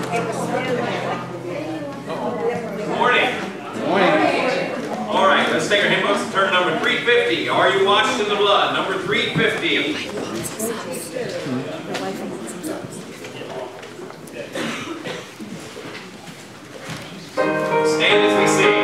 Morning. All right, let's take our hymn books and turn to number 350. Are you washed in the blood? Number 350. Stand as we sing.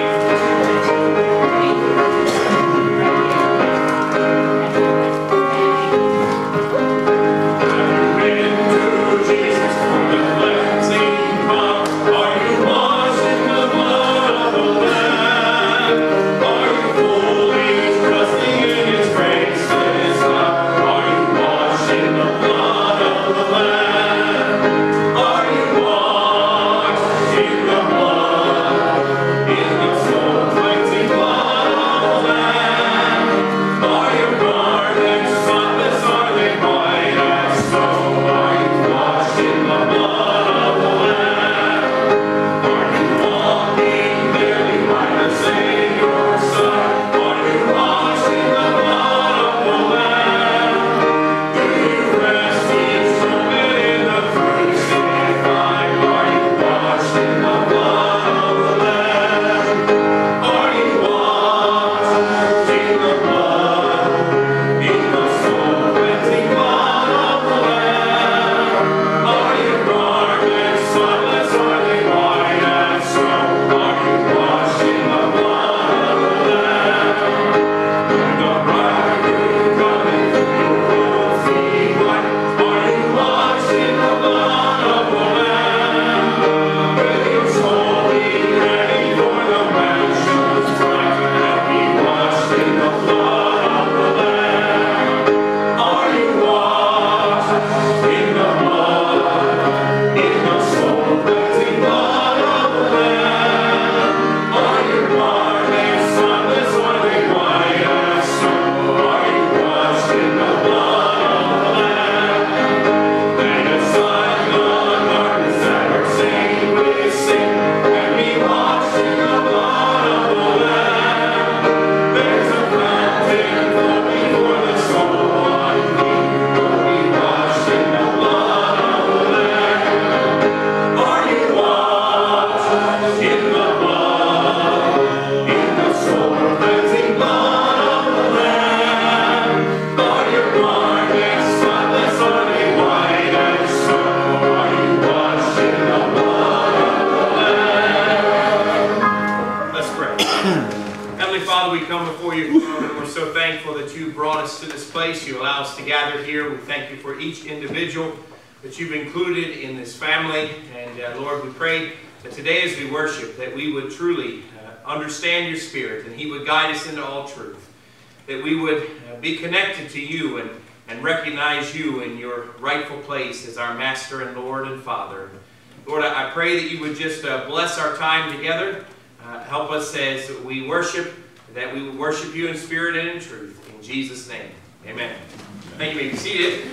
That you've included in this family, and Lord, we pray that today as we worship that we would truly understand your Spirit and he would guide us into all truth, that we would be connected to you and recognize you in your rightful place as our Master and Lord and Father. Lord, I pray that you would just bless our time together, help us as we worship, that we would worship you in spirit and in truth. In Jesus' name, amen. Thank you. You may be seated.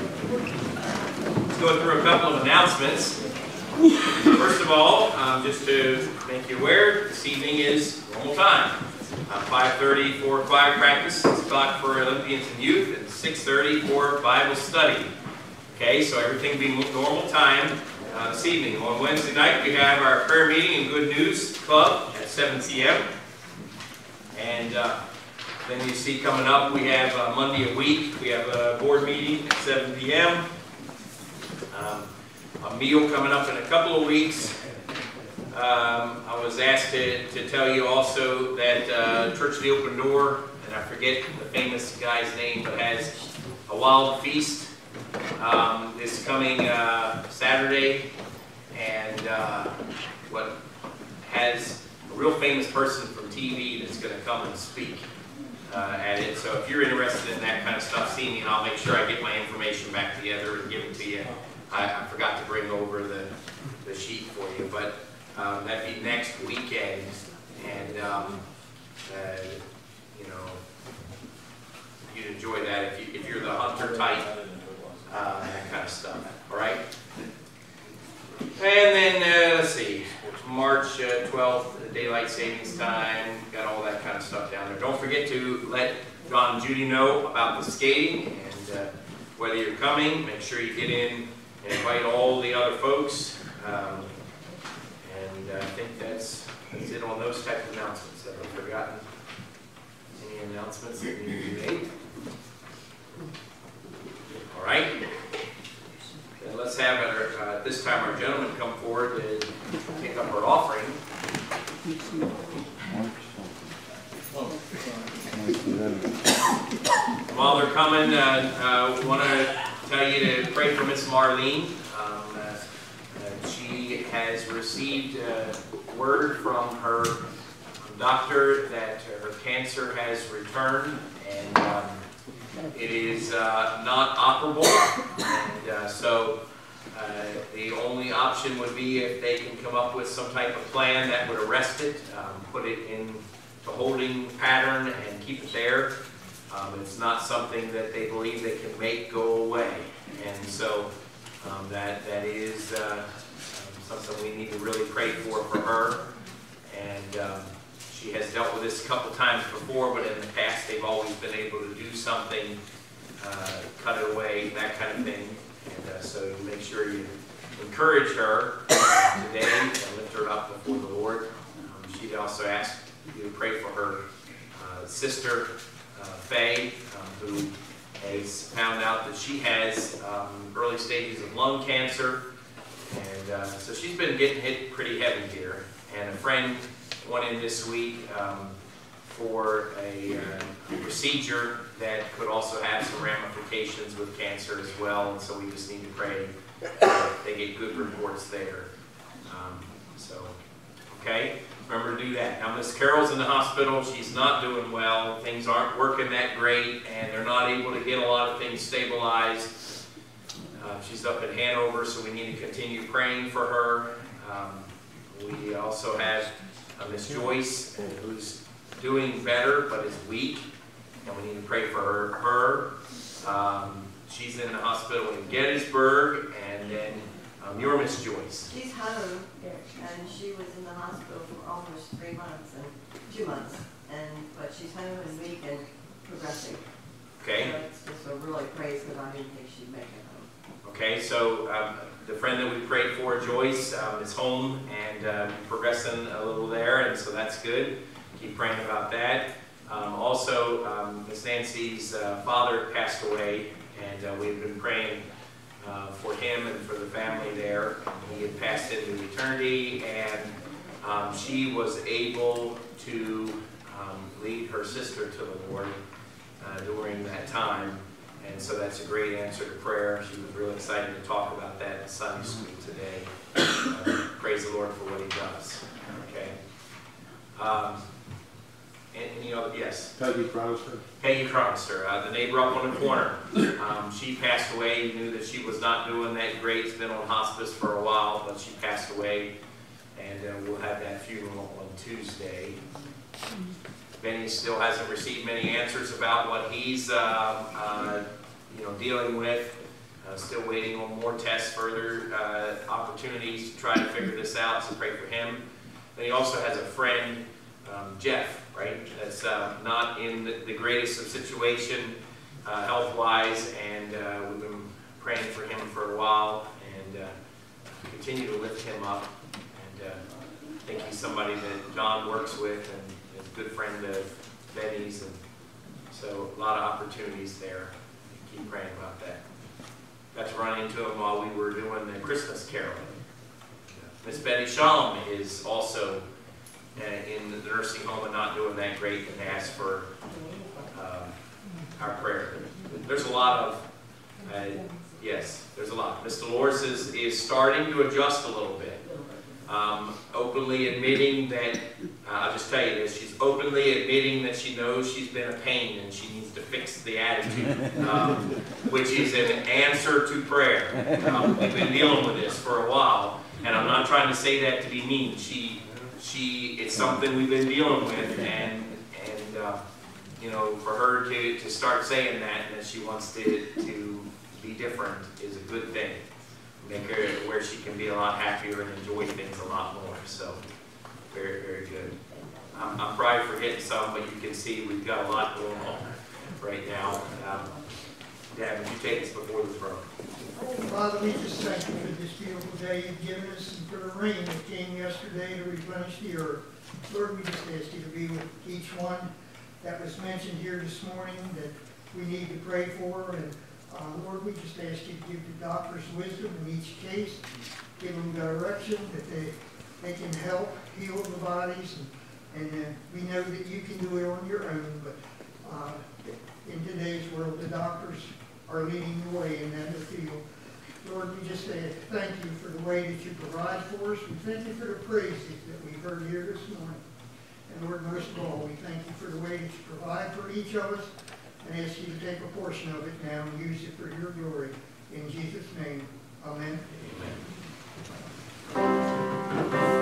Go through a couple of announcements. First of all, just to make you aware, this evening is normal time. 5:30 for choir practice, 6 o'clock for Olympians and youth, and 6:30 for Bible study. Okay, so everything being normal time this evening. On Wednesday night, we have our prayer meeting and Good News Club at 7 p.m. And then you see coming up, we have Monday a week, we have a board meeting at 7 p.m. A meal coming up in a couple of weeks. I was asked to tell you also that Church of the Open Door, and I forget the famous guy's name, but has a wild feast this coming Saturday, and what has a real famous person from TV that's going to come and speak at it. So if you're interested in that kind of stuff, see me and I'll make sure I get my information back together and give it to you. I forgot to bring over the sheet for you, but that'd be next weekend, and you know, you'd enjoy that if you're the hunter type, that kind of stuff. All right. And then let's see, March 12th, daylight savings time. Got all that kind of stuff down there. Don't forget to let John and Judy know about the skating, and whether you're coming, make sure you get in and invite all the other folks And I think that's it on those type of announcements. Have I forgotten any announcements that need to be made? All right. Then let's have at this time our gentlemen come forward and take up our offering. While they're coming, we want to tell you to pray for Miss Marlene. She has received word from her doctor that her cancer has returned, and it is not operable. And so the only option would be if they can come up with some type of plan that would arrest it, put it in the holding pattern and keep it there. It's not something that they believe they can make go away. And so that is something we need to really pray for her. And she has dealt with this a couple times before, but in the past they've always been able to do something, cut it away, that kind of thing. And so you make sure you encourage her today and lift her up before the Lord. She also asked you to pray for her sister, Faye, who has found out that she has early stages of lung cancer. And so she's been getting hit pretty heavy here. And a friend went in this week for a procedure that could also have some ramifications with cancer as well. And so we just need to pray that they get good reports there. Okay? Remember to do that. Now, Miss Carol's in the hospital. She's not doing well. Things aren't working that great, and they're not able to get a lot of things stabilized. She's up in Hanover, so we need to continue praying for her. We also have Miss Joyce, who's doing better, but is weak, and we need to pray for her. She's in the hospital in Gettysburg, and then you're Miss Joyce. She's home, and she was in the hospital for almost 3 months and 2 months, but she's home and weak and progressing. Okay. So it's just a really praise that I didn't think she'd make it home. Okay, so the friend that we prayed for, Joyce, is home and progressing a little there, and so that's good. Keep praying about that. Also, Miss Nancy's father passed away, and we've been praying for him and for the family there. He had passed into eternity, and she was able to lead her sister to the Lord during that time. And so that's a great answer to prayer. She was really excited to talk about that in Sunday school today. Praise the Lord for what he does. Okay. Any other? Yes? Peggy Cronister. Peggy Cronister, the neighbor up on the corner. She passed away. You knew that she was not doing that great. She's been on hospice for a while, but she passed away. And we'll have that funeral on Tuesday. Benny still hasn't received many answers about what he's dealing with. Still waiting on more tests, further opportunities to try to figure this out, so pray for him. Then he also has a friend, Jeff, right, that's not in the greatest of situation health-wise, and we've been praying for him for a while, and continue to lift him up. And I think he's somebody that John works with, and is a good friend of Betty's, and so a lot of opportunities there. Keep praying about that. Got to run into him while we were doing the Christmas caroling. Miss Betty Shalom is also in the nursing home and not doing that great, and asked for our prayer. There's a lot of, yes, there's a lot. Miss Dolores is starting to adjust a little bit. Openly admitting that, I'll just tell you this, she's openly admitting that she knows she's been a pain and she needs to fix the attitude, which is an answer to prayer. We've been dealing with this for a while, and I'm not trying to say that to be mean. It's something we've been dealing with, and for her to start saying that, and that she wants to be different is a good thing. Make her where she can be a lot happier and enjoy things a lot more. So, very, very good. I'm probably forgetting some, but you can see we've got a lot going on right now. Dad, would you take us before the throne? Father, we just thank you for this beautiful day you've given us and for the rain that came yesterday to replenish the earth. Lord, we just ask you to be with each one that was mentioned here this morning that we need to pray for. And Lord, we just ask you to give the doctors wisdom in each case, give them direction that they can help heal the bodies. And we know that you can do it on your own, but in today's world, the doctors are leading the way in that field. Lord, we just say thank you for the way that you provide for us. We thank you for the praises that we've heard here this morning. And Lord, most of all, we thank you for the way that you provide for each of us and ask you to take a portion of it now and use it for your glory. In Jesus' name, amen. Amen.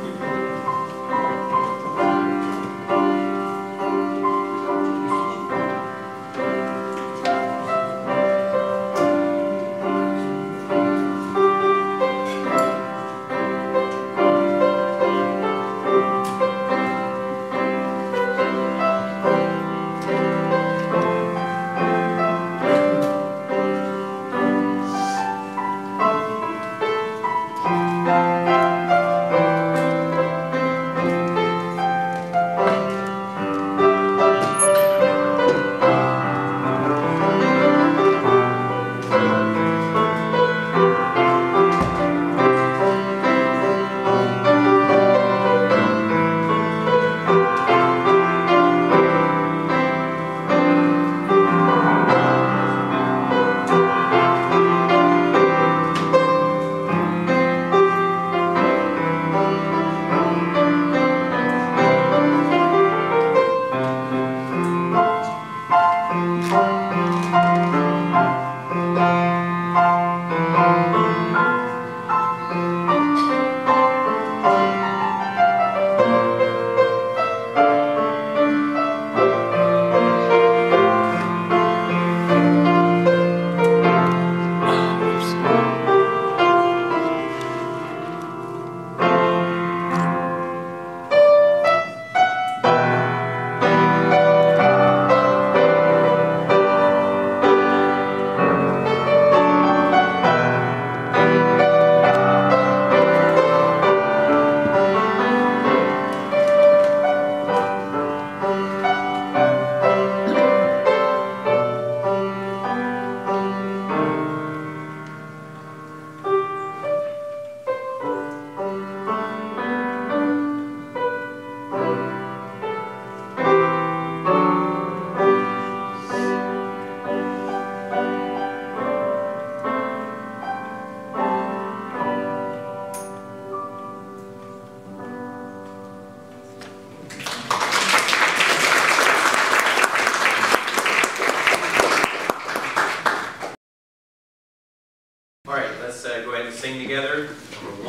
Sing together. Number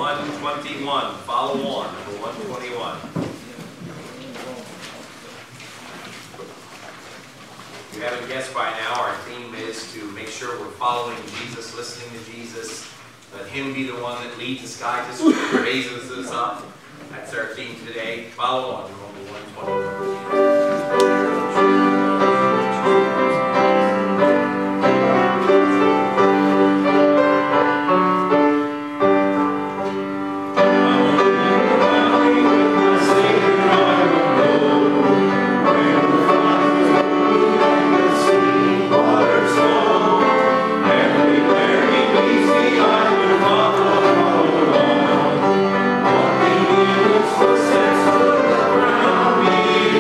121. Follow on. Number 121. If you haven't guessed by now, our theme is to make sure we're following Jesus, listening to Jesus. Let him be the one that leads us, guides us, raises us up. That's our theme today. Follow on. Number 121. Be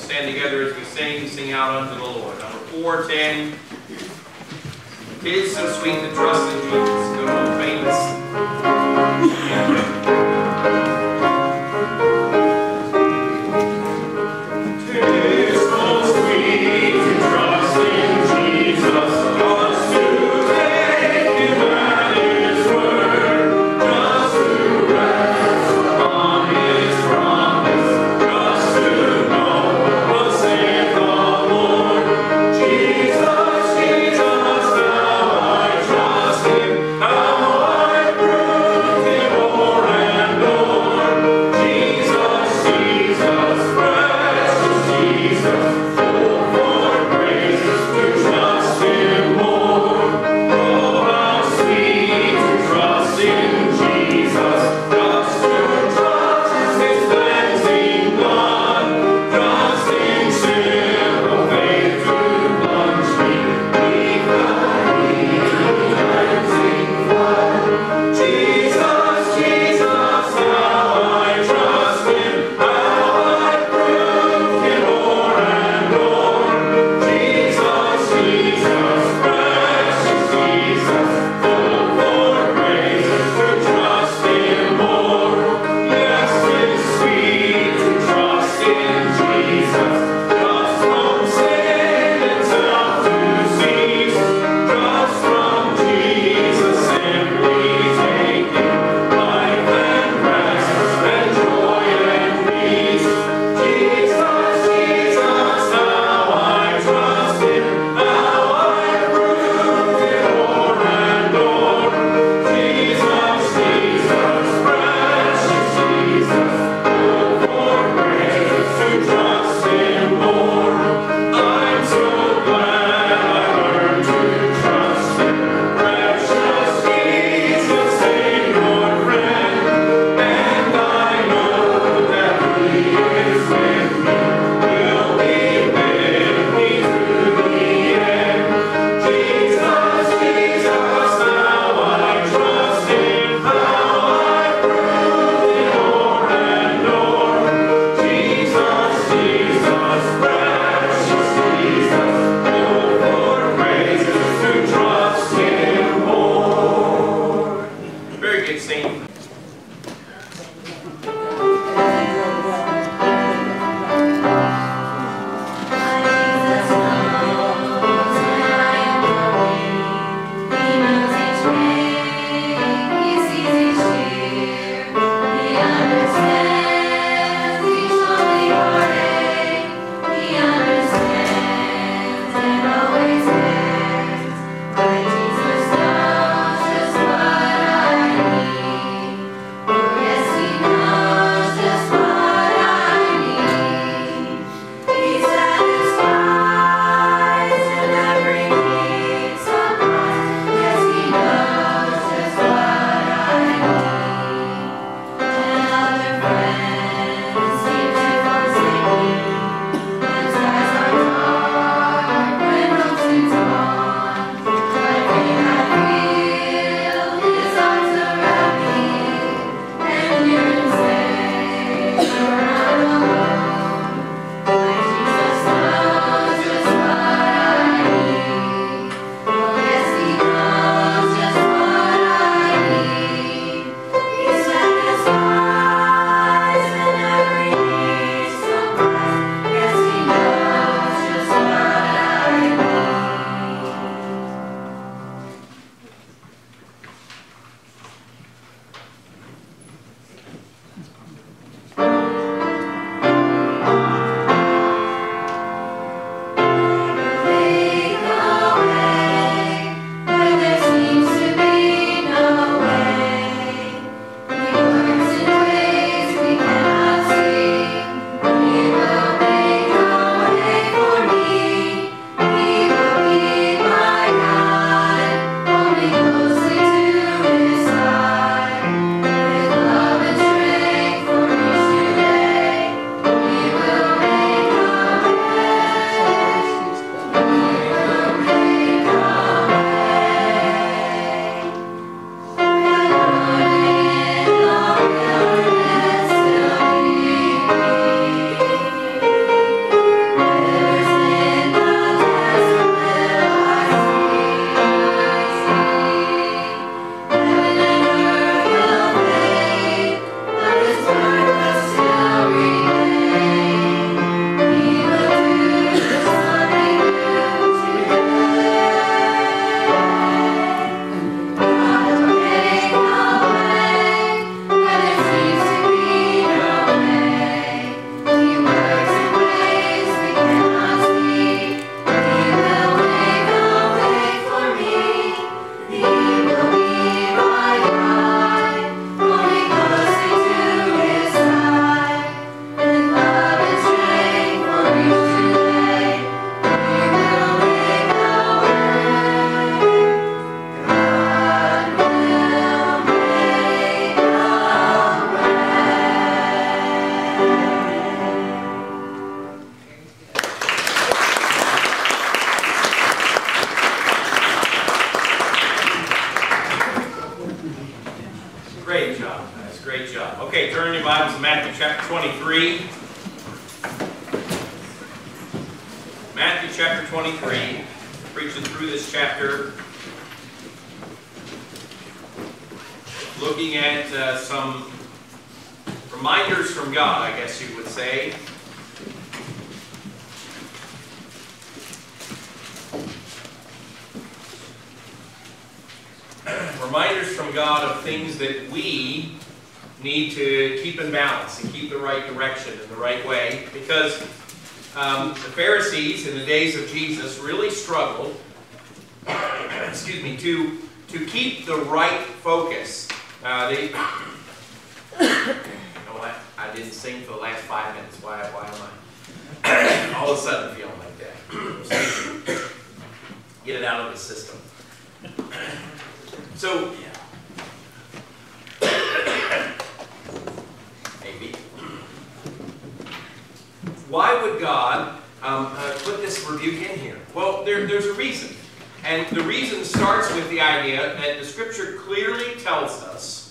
stand together as we sing out unto the Lord. Number 410. Tis so sweet to trust in Jesus. Good old famous. Tis so sweet to trust in Jesus, just to take Him at His word, just to rest upon His promise, just to know what saith the Lord. Jesus, Jesus, how I trust Him, how I prove Bibles to Matthew chapter 23. Matthew chapter 23. Preaching through this chapter. Looking at some reminders from God, I guess you would say. Reminders from God of things that we need to keep in balance and keep the right direction and the right way. Because the Pharisees in the days of Jesus really struggled excuse me, to keep the right focus. You know what? I didn't sing for the last 5 minutes. Why am I all of a sudden feeling like that? Get it out of the system. So, maybe. Why would God put this rebuke in here? Well, there's a reason. And the reason starts with the idea that the Scripture clearly tells us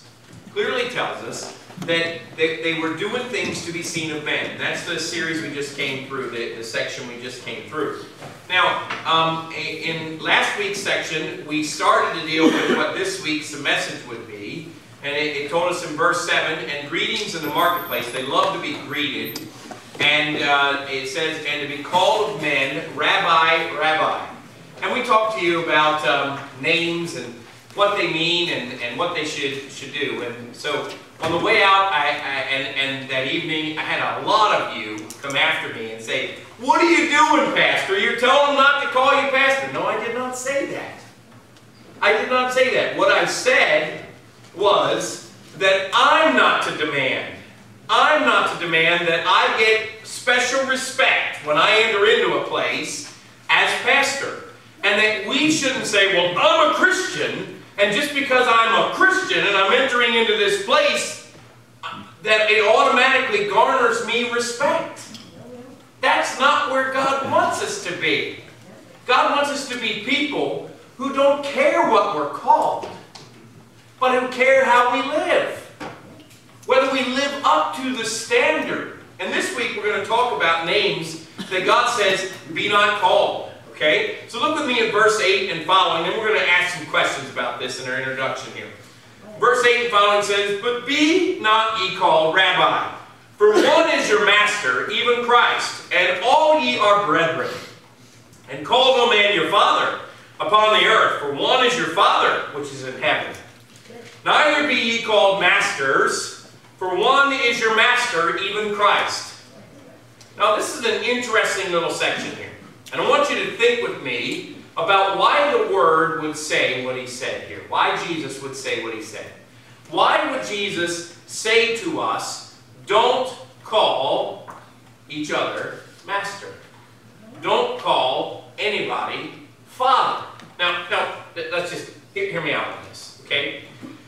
that they were doing things to be seen of men. That's the series we just came through, the section we just came through. Now, in last week's section, we started to deal with what this week's message would be. And it told us in verse 7, and greetings in the marketplace. They love to be greeted. And it says, and to be called of men, Rabbi, Rabbi. And we talked to you about names and what they mean and what they should do. And so on the way out, and that evening, I had a lot of you come after me and say, "What are you doing, Pastor? You're telling them not to call you Pastor." No, I did not say that. I did not say that. What I said was that I'm not to demand that I get special respect when I enter into a place as pastor. And that we shouldn't say, well, I'm a Christian, and just because I'm a Christian and I'm entering into this place, that it automatically garners me respect. That's not where God wants us to be. God wants us to be people who don't care what we're called, but who care how we live. Whether we live up to the standard. And this week we're going to talk about names that God says, be not called. Okay? So look with me at verse 8 and following, and we're going to ask some questions about this in our introduction here. Verse 8 and following says, but be not ye called Rabbi, for one is your master, even Christ, and all ye are brethren. And call no man your father upon the earth, for one is your Father which is in heaven. Neither be ye called masters, for one is your master, even Christ. Now this is an interesting little section here. And I want you to think with me about why the Word would say what He said here. Why Jesus would say what He said. Why would Jesus say to us, don't call each other master. Don't call anybody Father. Now let's just hear me out on this, okay?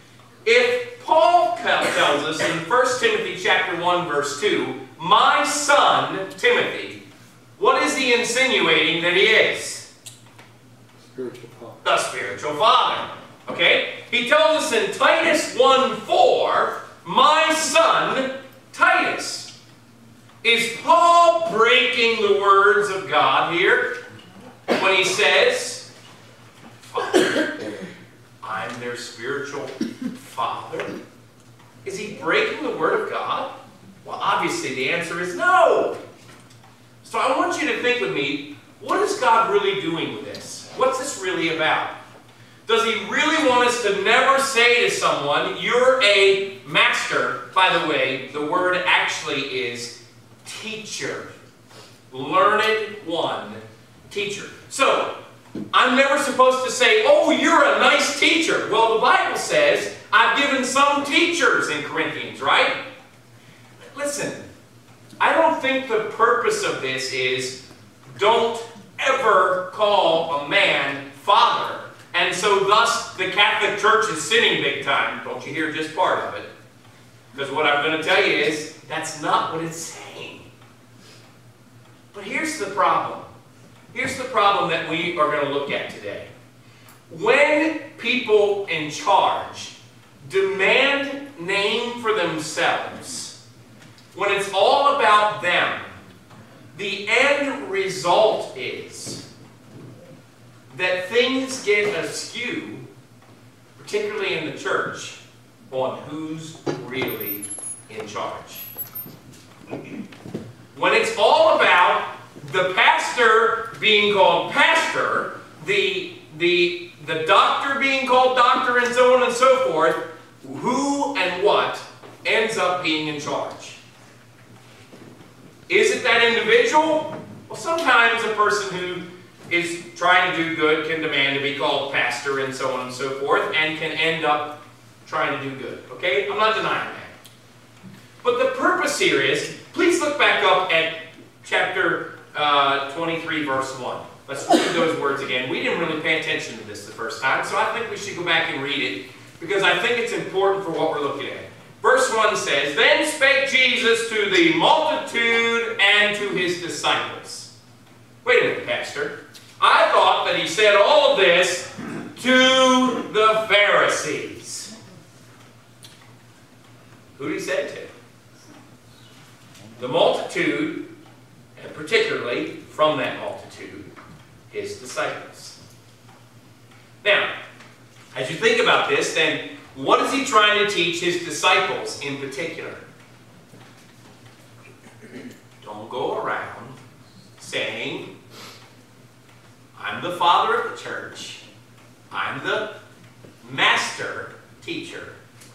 If Paul tells us in 1 Timothy chapter 1, verse 2, my son, Timothy, what is he insinuating that he is? Spiritual father. The spiritual father. Okay? He tells us in Titus 1:4, my son, Titus. Is Paul breaking the words of God here when he says, Father, I'm their spiritual father? Is he breaking the word of God? Well, obviously the answer is no. So I want you to think with me, what is God really doing with this? What's this really about? Does He really want us to never say to someone, you're a master? By the way, the word actually is teacher. Learned one, teacher. So, I'm never supposed to say, oh, you're a nice teacher. Well, the Bible says, I've given some teachers in Corinthians, right? Listen. I don't think the purpose of this is don't ever call a man father. And so thus the Catholic Church is sinning big time. Don't you hear just part of it? Because what I'm going to tell you is that's not what it's saying. But here's the problem. Here's the problem that we are going to look at today. When people in charge demand name for themselves, when it's all about them, the end result is that things get askew, particularly in the church, on who's really in charge. When it's all about the pastor being called pastor, the doctor being called doctor, and so on and so forth, who and what ends up being in charge? Is it that individual? Well, sometimes a person who is trying to do good can demand to be called pastor and so on and so forth, and can end up trying to do good. Okay? I'm not denying that. But the purpose here is, please look back up at chapter 23, verse 1. Let's read those words again. We didn't really pay attention to this the first time, so I think we should go back and read it, because I think it's important for what we're looking at. Verse 1 says, "Then spake Jesus to the multitude and to his disciples." Wait a minute, Pastor. I thought that he said all of this to the Pharisees. Who did he say it to? The multitude, and particularly from that multitude, his disciples. Now, as you think about this, then what is he trying to teach his disciples in particular? Don't go around saying, I'm the father of the church, I'm the master teacher.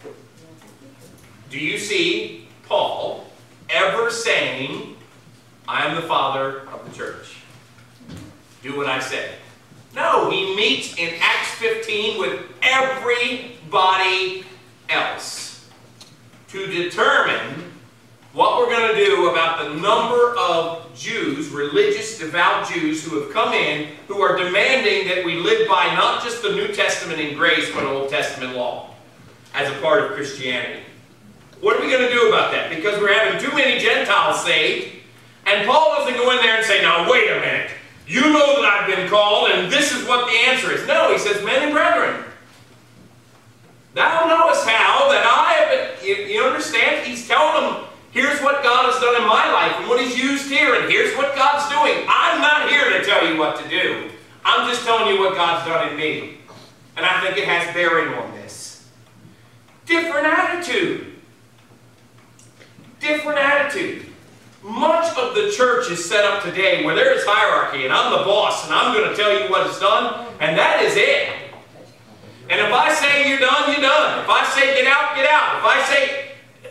Do you see Paul ever saying, I'm the father of the church? Do what I say. No, he meets in Acts 15 with everybody else to determine what we're going to do about the number of Jews, religious, devout Jews, who have come in, who are demanding that we live by not just the New Testament in grace, but Old Testament law as a part of Christianity. What are we going to do about that? Because we're having too many Gentiles saved, and Paul doesn't go in there and say, now wait a minute, you know that I've been called, and this is what the answer is. No, he says, men and brethren, thou knowest how that I have been, you understand? He's telling them, here's what God has done in my life, and what he's used here, and here's what God's doing. I'm not here to tell you what to do. I'm just telling you what God's done in me. And I think it has bearing on this. Different attitude. Different attitude. Much of the church is set up today where there is hierarchy, and I'm the boss, and I'm going to tell you what is done, and that is it. And if I say you're done, you're done. If I say get out, get out. If I say...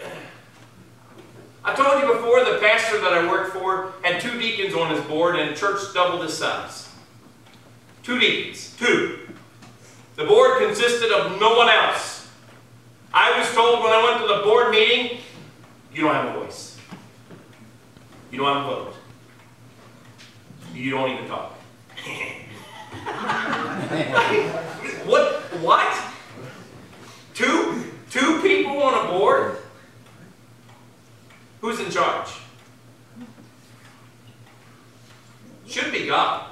I told you before, the pastor that I worked for had 2 deacons on his board, and the church doubled his size. 2 deacons. 2. The board consisted of no one else. I was told when I went to the board meeting, you don't have a voice. You don't have a vote. You don't even talk. What? Two people on a board? Who's in charge? Should be God.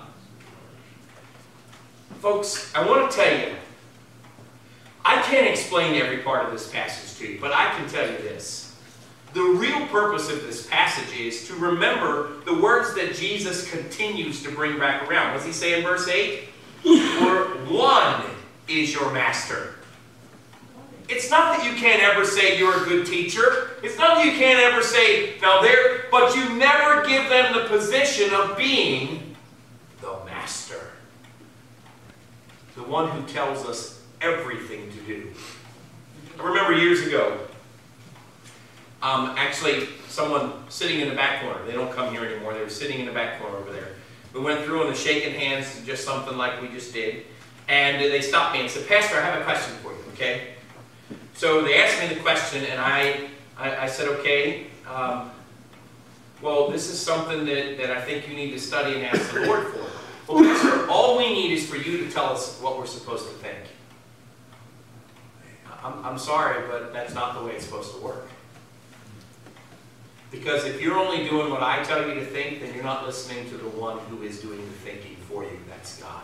Folks, I want to tell you, I can't explain every part of this passage to you, but I can tell you this. The real purpose of this passage is to remember the words that Jesus continues to bring back around. What does he say in verse 8? For one is your master. It's not that you can't ever say you're a good teacher. It's not that you can't ever say, now there, but you never give them the position of being the master. The one who tells us everything to do. I remember years ago, actually, someone sitting in the back corner. They don't come here anymore. They were sitting in the back corner over there. We went through and shaking hands, just something like we just did. And they stopped me and said, Pastor, I have a question for you, okay? So they asked me the question, and I said, okay, well, this is something that I think you need to study and ask the Lord for. Well, Pastor, all we need is for you to tell us what we're supposed to think. I'm sorry, but that's not the way it's supposed to work. Because if you're only doing what I tell you to think, then you're not listening to the one who is doing the thinking for you. That's God.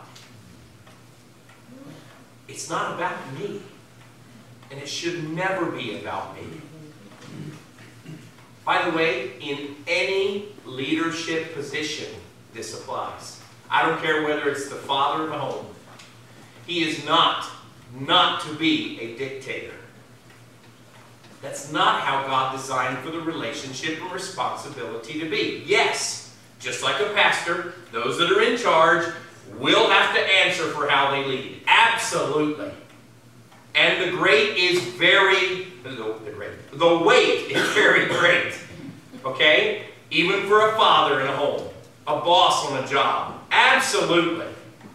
It's not about me. And it should never be about me. By the way, in any leadership position, this applies. I don't care whether it's the father of a home. He is not to be a dictator. That's not how God designed for the relationship and responsibility to be. Yes, just like a pastor, those that are in charge will have to answer for how they lead. Absolutely. And the weight is very great. Okay? Even for a father in a home, a boss on a job. Absolutely.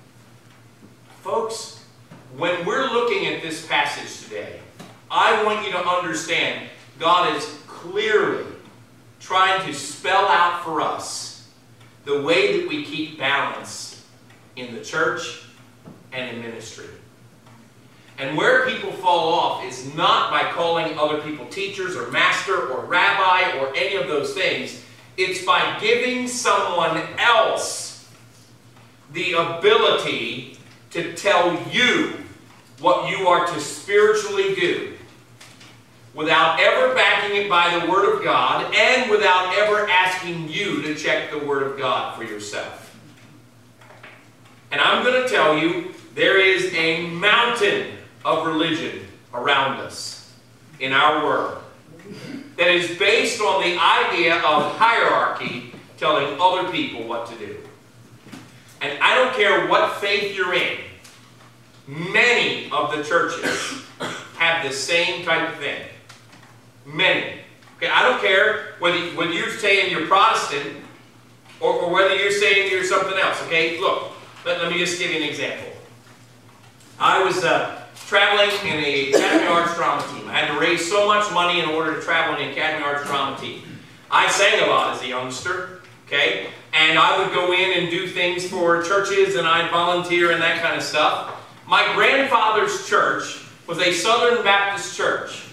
Folks, when we're looking at this passage today, I want you to understand God is clearly trying to spell out for us the way that we keep balance in the church and in ministry. And where people fall off is not by calling other people teachers or master or rabbi or any of those things. It's by giving someone else the ability to tell you what you are to spiritually do without ever backing it by the Word of God and without ever asking you to check the Word of God for yourself. And I'm going to tell you, there is a mountain of religion around us in our world that is based on the idea of hierarchy telling other people what to do. And I don't care what faith you're in, many of the churches have the same type of thing. Many. Okay, I don't care whether you're saying you're Protestant or whether you're saying you're something else. Okay, look, let me just give you an example. I was traveling in the Academy Arts Drama team. I had to raise so much money in order to travel in the Academy Arts Drama team. I sang a lot as a youngster, okay? And I would go in and do things for churches, and I'd volunteer and that kind of stuff. My grandfather's church was a Southern Baptist church.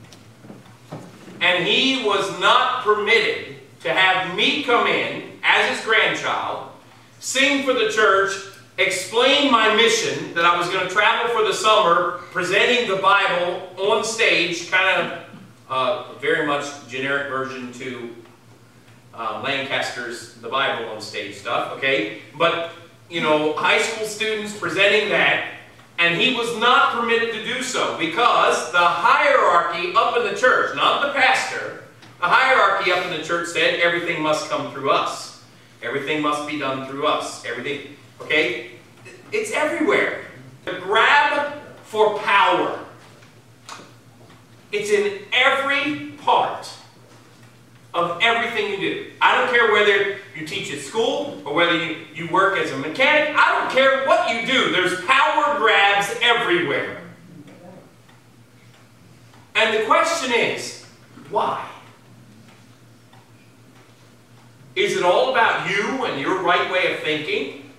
And he was not permitted to have me come in as his grandchild, sing for the church, explain my mission that I was going to travel for the summer, presenting the Bible on stage, kind of very much generic version to Lancaster's The Bible on Stage stuff, okay? But, you know, high school students presenting that, and he was not permitted to do so because the hierarchy up in the church, not the pastor, the hierarchy up in the church said everything must come through us. Everything must be done through us. Everything, okay? It's everywhere. The grab for power. It's in every part of everything you do. I don't care whether you teach at school or whether you work as a mechanic. I don't care what you do. There's power grabs everywhere. And the question is, why? Is it all about you and your right way of thinking?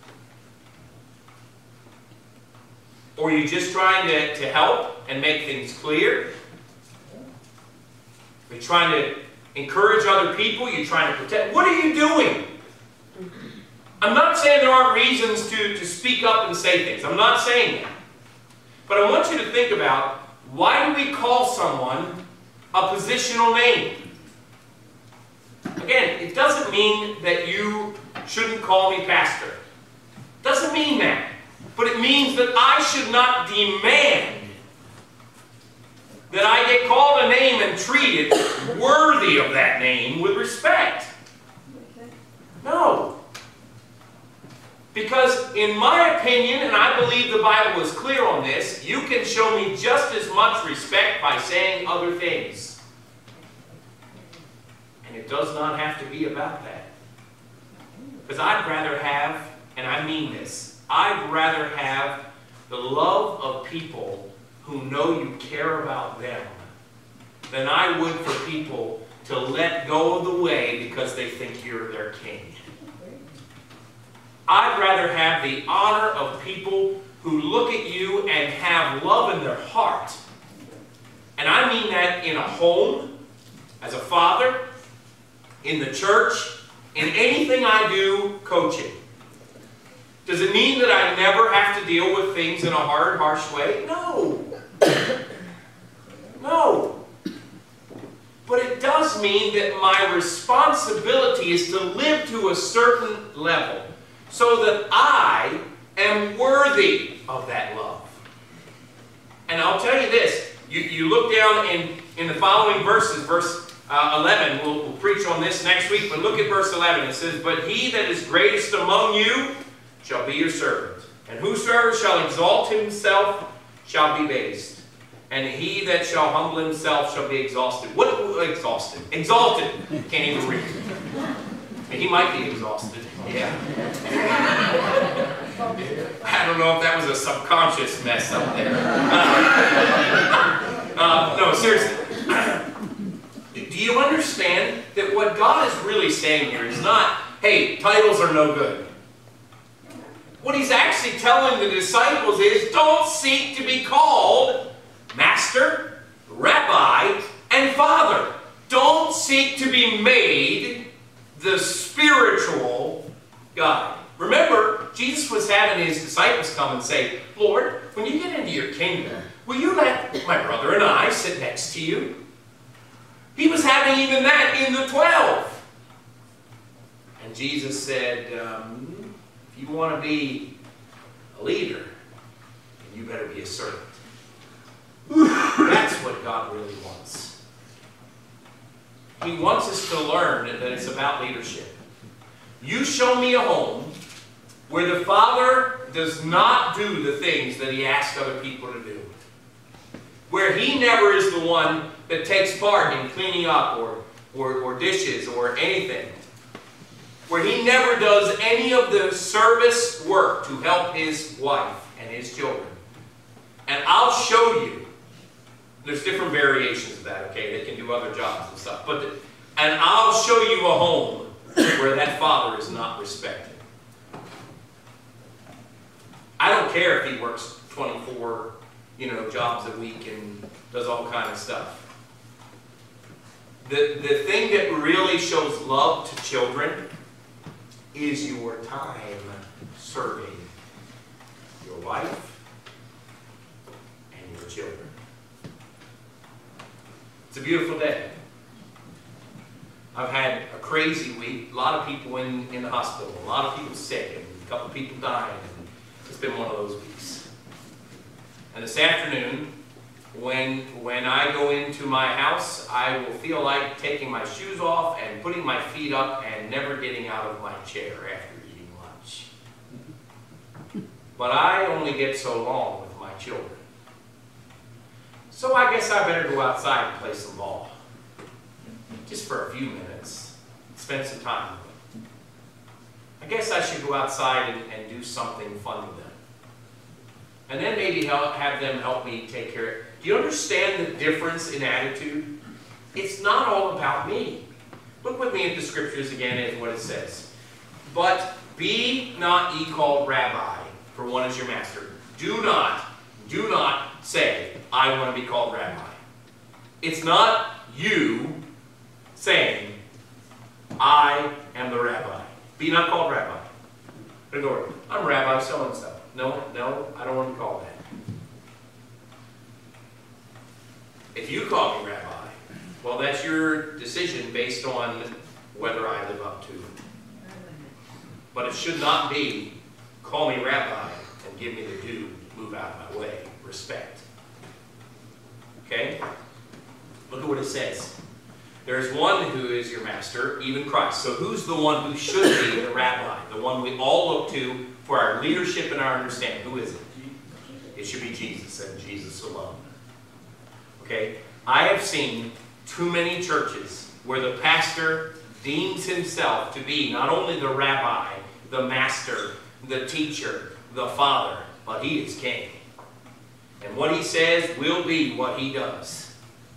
Or are you just trying to help and make things clear? Are you trying to encourage other people? You're trying to protect. What are you doing? I'm not saying there aren't reasons to speak up and say things. I'm not saying that. But I want you to think about, why do we call someone a positional name? Again, it doesn't mean that you shouldn't call me pastor. It doesn't mean that. But it means that I should not demand that I get called a name and treated worthy of that name with respect. No. Because in my opinion, and I believe the Bible is clear on this, you can show me just as much respect by saying other things. And it does not have to be about that. Because I'd rather have, and I mean this, I'd rather have the love of people who know you care about them than I would for people to let go of the way because they think you're their king. I'd rather have the honor of people who look at you and have love in their heart. And I mean that in a home, as a father, in the church, in anything I do coaching. Does it mean that I never have to deal with things in a hard, harsh way? No. No. But it does mean that my responsibility is to live to a certain level so that I am worthy of that love. And I'll tell you this, you look down in the following verses, verse 11, we'll preach on this next week, but look at verse 11. It says, "But he that is greatest among you shall be your servant. And whosoever shall exalt himself shall be based. And he that shall humble himself shall be exhausted." What? Exhausted. Exalted. Can't even read. He might be exhausted. Yeah. I don't know if that was a subconscious mess up there. No, seriously. Do you understand that what God is really saying here is not, hey, titles are no good. What he's actually telling the disciples is, don't seek to be called Master, Rabbi, and Father. Don't seek to be made the spiritual God. Remember, Jesus was having his disciples come and say, "Lord, when you get into your kingdom, will you let my brother and I sit next to you?" He was having even that in the 12. And Jesus said, if you want to be a leader, then you better be a servant. That's what God really wants. He wants us to learn that it's about leadership. You show me a home where the Father does not do the things that he asks other people to do. Where he never is the one that takes part in cleaning up or dishes or anything. Where he never does any of the service work to help his wife and his children. And I'll show you. There's different variations of that, okay? They can do other jobs and stuff. And I'll show you a home where that father is not respected. I don't care if he works 24, jobs a week and does all kind of stuff. The thing that really shows love to children is your time serving your wife and your children. It's a beautiful day. I've had a crazy week. A lot of people in the hospital. A lot of people sick. And a couple of people dying. And it's been one of those weeks. And this afternoon, when I go into my house, I will feel like taking my shoes off and putting my feet up and never getting out of my chair after eating lunch. But I only get so long with my children. So I guess I better go outside and play some ball. Just for a few minutes. Spend some time with them. I guess I should go outside and do something fun with them. And then maybe have them help me take care of it. Do you understand the difference in attitude? It's not all about me. Look with me at the scriptures again and what it says. "But be not ye called rabbi, for one is your master." Do not say, "I want to be called rabbi." It's not you saying, "I am the rabbi." Be not called rabbi. Go, "I'm Rabbi so-and-so." No, I don't want to be called that. If you call me rabbi, well, that's your decision based on whether I live up to it. But it should not be, call me rabbi and give me the due, move out of my way, respect. Okay? Look at what it says. There's one who is your master, even Christ. So who's the one who should be the rabbi? The one we all look to for our leadership and our understanding. Who is it? It should be Jesus and Jesus alone. Okay? I have seen too many churches where the pastor deems himself to be not only the rabbi, the master, the teacher, the father, but he is king. And what he says will be what he does.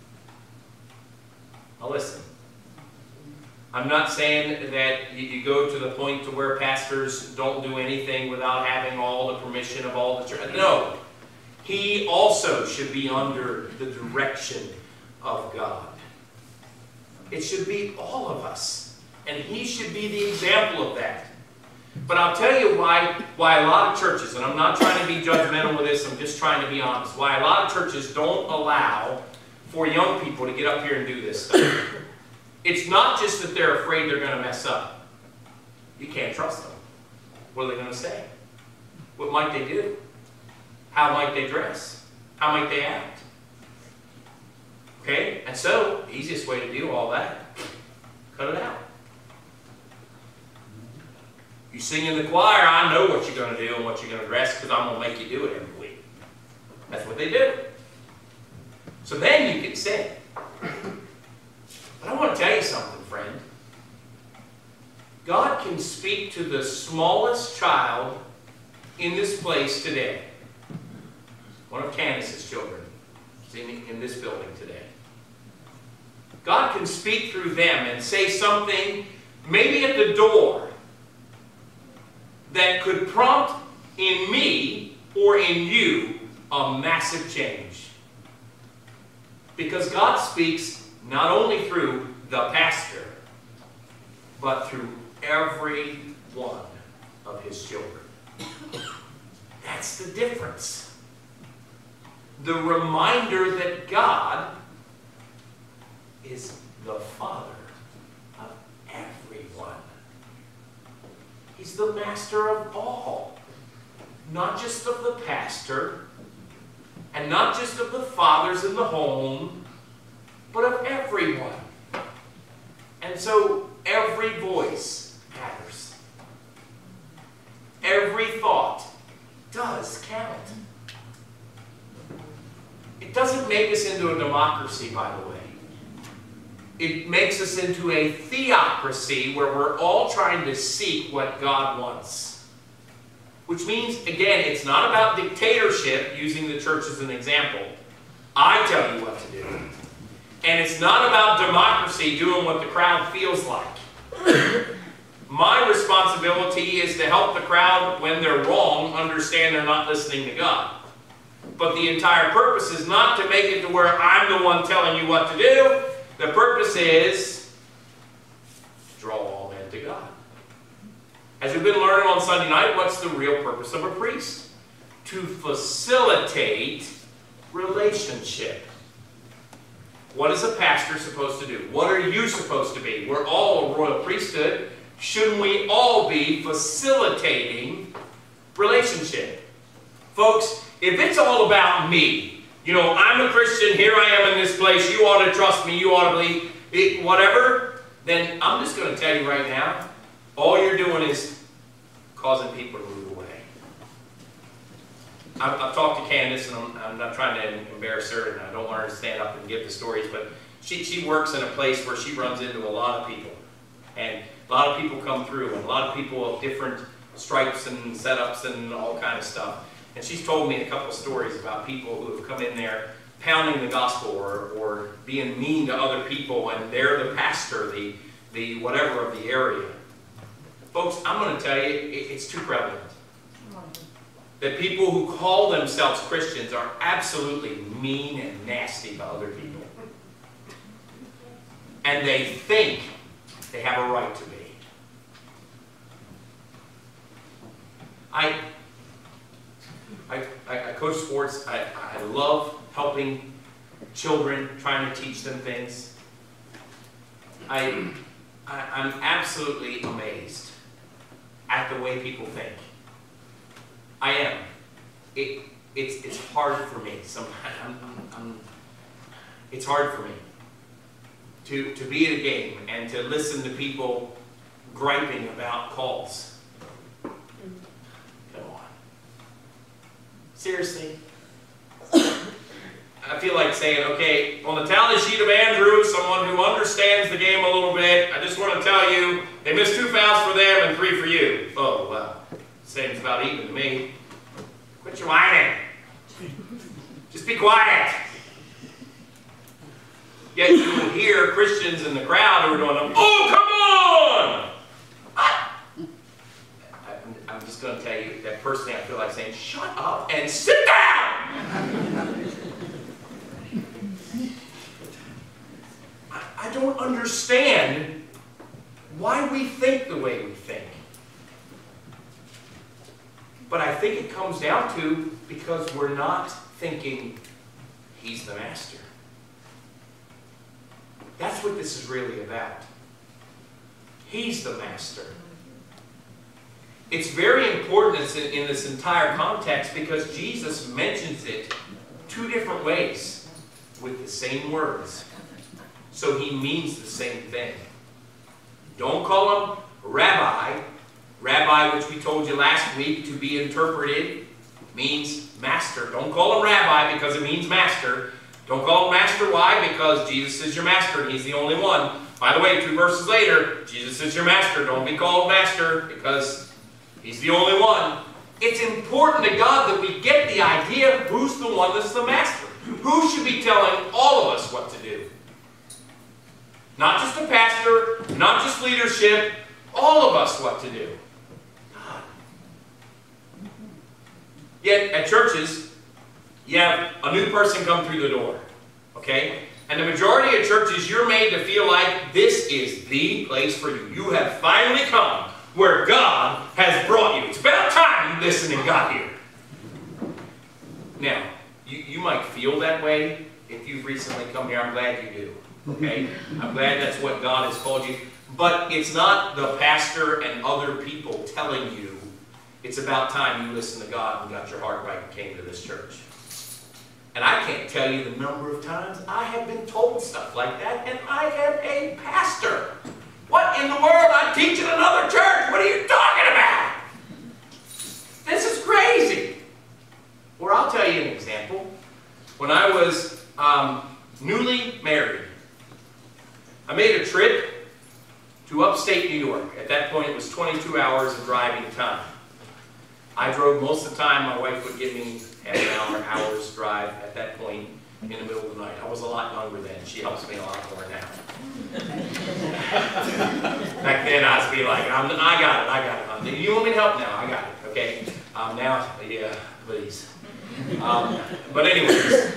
Now listen, I'm not saying that you go to the point to where pastors don't do anything without having all the permission of all the church. No. He also should be under the direction of God. It should be all of us. And he should be the example of that. But I'll tell you why a lot of churches, and I'm not trying to be judgmental with this, I'm just trying to be honest, why a lot of churches don't allow for young people to get up here and do this stuff. It's not just that they're afraid they're going to mess up. You can't trust them. What are they going to say? What might they do? How might they dress? How might they act? Okay? And so, the easiest way to do all that, cut it out. You sing in the choir, I know what you're going to do and what you're going to dress because I'm going to make you do it every week. That's what they do. So then you can sing. But I want to tell you something, friend. God can speak to the smallest child in this place today. One of Candace's children is in this building today. God can speak through them and say something maybe at the door that could prompt in me or in you a massive change. Because God speaks not only through the pastor, but through every one of his children. That's the difference. The reminder that God is the Father of everyone. He's the master of all. Not just of the pastor, and not just of the fathers in the home, but of everyone. And so every voice matters. Every thought does count. It doesn't make us into a democracy, by the way. It makes us into a theocracy where we're all trying to seek what God wants. Which means, again, it's not about dictatorship, using the church as an example. I tell you what to do. And it's not about democracy, doing what the crowd feels like. My responsibility is to help the crowd, when they're wrong, understand they're not listening to God. But the entire purpose is not to make it to where I'm the one telling you what to do. The purpose is to draw all men to God. As we've been learning on Sunday night, what's the real purpose of a priest? To facilitate relationship. What is a pastor supposed to do? What are you supposed to be? We're all a royal priesthood. Shouldn't we all be facilitating relationship? Folks, if it's all about me, you know, I'm a Christian, here I am in this place, you ought to trust me, you ought to believe it, whatever, then I'm just going to tell you right now, all you're doing is causing people to move away. I've talked to Candace, and I'm not trying to embarrass her, and I don't want her to stand up and give the stories, but she works in a place where she runs into a lot of people. And a lot of people come through, and a lot of people of different stripes and setups and all kind of stuff. And she's told me a couple stories about people who have come in there pounding the gospel or being mean to other people, and they're the pastor, the whatever of the area. Folks, I'm going to tell you, it's too prevalent. That people who call themselves Christians are absolutely mean and nasty to other people. And they think they have a right to be. I coach sports. I love helping children, trying to teach them things. I'm absolutely amazed at the way people think. I am. It's hard for me. Sometimes it's hard for me to be at a game and to listen to people griping about calls. Come on. Seriously. I feel like saying, okay, on the tally sheet of Andrew, someone who understands the game a little bit, I just want to tell you, they missed 2 fouls for them and 3 for you. Oh, well. Seems about even to me. Quit your whining. Just be quiet. Yet you will hear Christians in the crowd who are doing, oh, come on! I'm just going to tell you that personally I feel like saying, shut up and sit down! I don't understand why we think the way we think. But I think it comes down to because we're not thinking he's the master. That's what this is really about. He's the master. It's very important in this entire context because Jesus mentions it two different ways with the same words. So he means the same thing. Don't call him rabbi. Rabbi, which we told you last week to be interpreted, means master. Don't call him rabbi because it means master. Don't call him master. Why? Because Jesus is your master and he's the only one. By the way, 2 verses later, Jesus is your master. Don't be called master because he's the only one. It's important to God that we get the idea of who's the one that's the master. Who should be telling all of us what to do? Not just a pastor, not just leadership, all of us what to do. God. Yet at churches, you have a new person come through the door. Okay? And the majority of churches, you're made to feel like this is the place for you. You have finally come where God has brought you. It's about time you listened and got here. Now, you might feel that way if you've recently come here. I'm glad you do. Okay? I'm glad that's what God has called you. But it's not the pastor and other people telling you it's about time you listened to God and got your heart right and came to this church. And I can't tell you the number of times I have been told stuff like that, and I am a pastor. What in the world? I teach in another church. What are you talking about? This is crazy. Or I'll tell you an example. When I was newly married, I made a trip to upstate New York. At that point, it was 22 hours of driving time. I drove most of the time. My wife would give me half an hour's drive at that point in the middle of the night. I was a lot younger then. She helps me a lot more now. Back then, I'd be like, I got it. You want me to help now? I got it. Okay. Now, yeah, please. But anyways,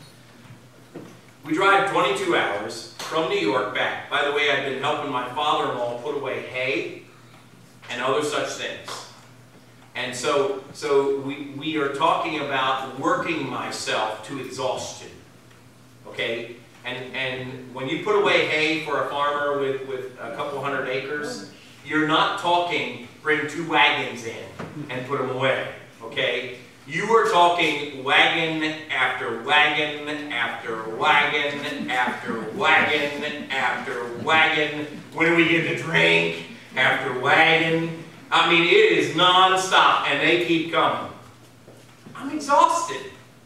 we drive 22 hours from New York back. By the way, I've been helping my father-in-law put away hay and other such things. And so we are talking about working myself to exhaustion. Okay? And when you put away hay for a farmer with a couple hundred acres, you're not talking bring 2 wagons in and put them away. Okay? You are talking wagon after wagon after wagon after wagon after wagon. When do we get to drink? After wagon. I mean, it is non-stop, and they keep coming. I'm exhausted.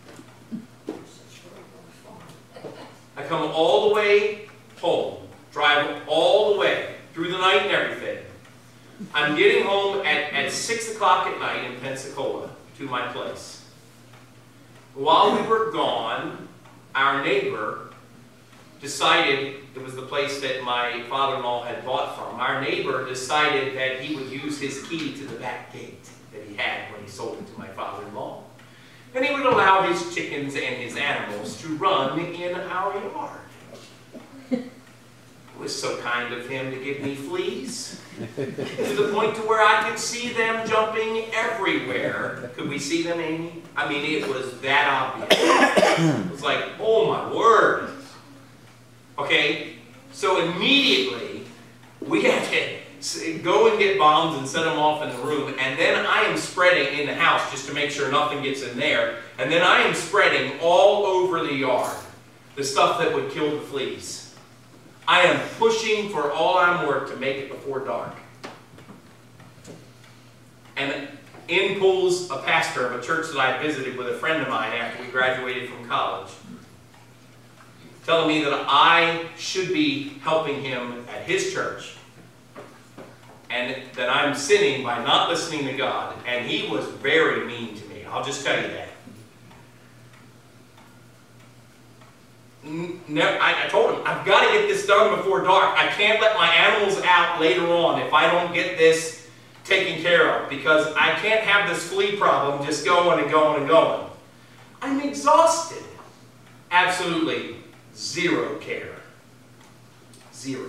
I come all the way home, drive all the way through the night and everything. I'm getting home at 6 o'clock at night in Pensacola to my place. While we were gone, our neighbor decided, it was the place that my father-in-law had bought from, our neighbor decided that he would use his key to the back gate that he had when he sold it to my father-in-law. And he would allow his chickens and his animals to run in our yard. It was so kind of him to give me fleas, to the point to where I could see them jumping everywhere. Could we see them, Amy? I mean, it was that obvious. It was like, oh my word. Okay, so immediately we had to go and get bombs and set them off in the room, and then I am spreading in the house just to make sure nothing gets in there, and then I am spreading all over the yard the stuff that would kill the fleas. I am pushing for all I'm worth to make it before dark. And in pulls a pastor of a church that I visited with a friend of mine after we graduated from college, telling me that I should be helping him at his church, and that I'm sinning by not listening to God. And he was very mean to me. I'll just tell you that. I told him, I've got to get this done before dark. I can't let my animals out later on if I don't get this taken care of, because I can't have this flea problem just going and going and going. I'm exhausted. Absolutely zero care. Zero.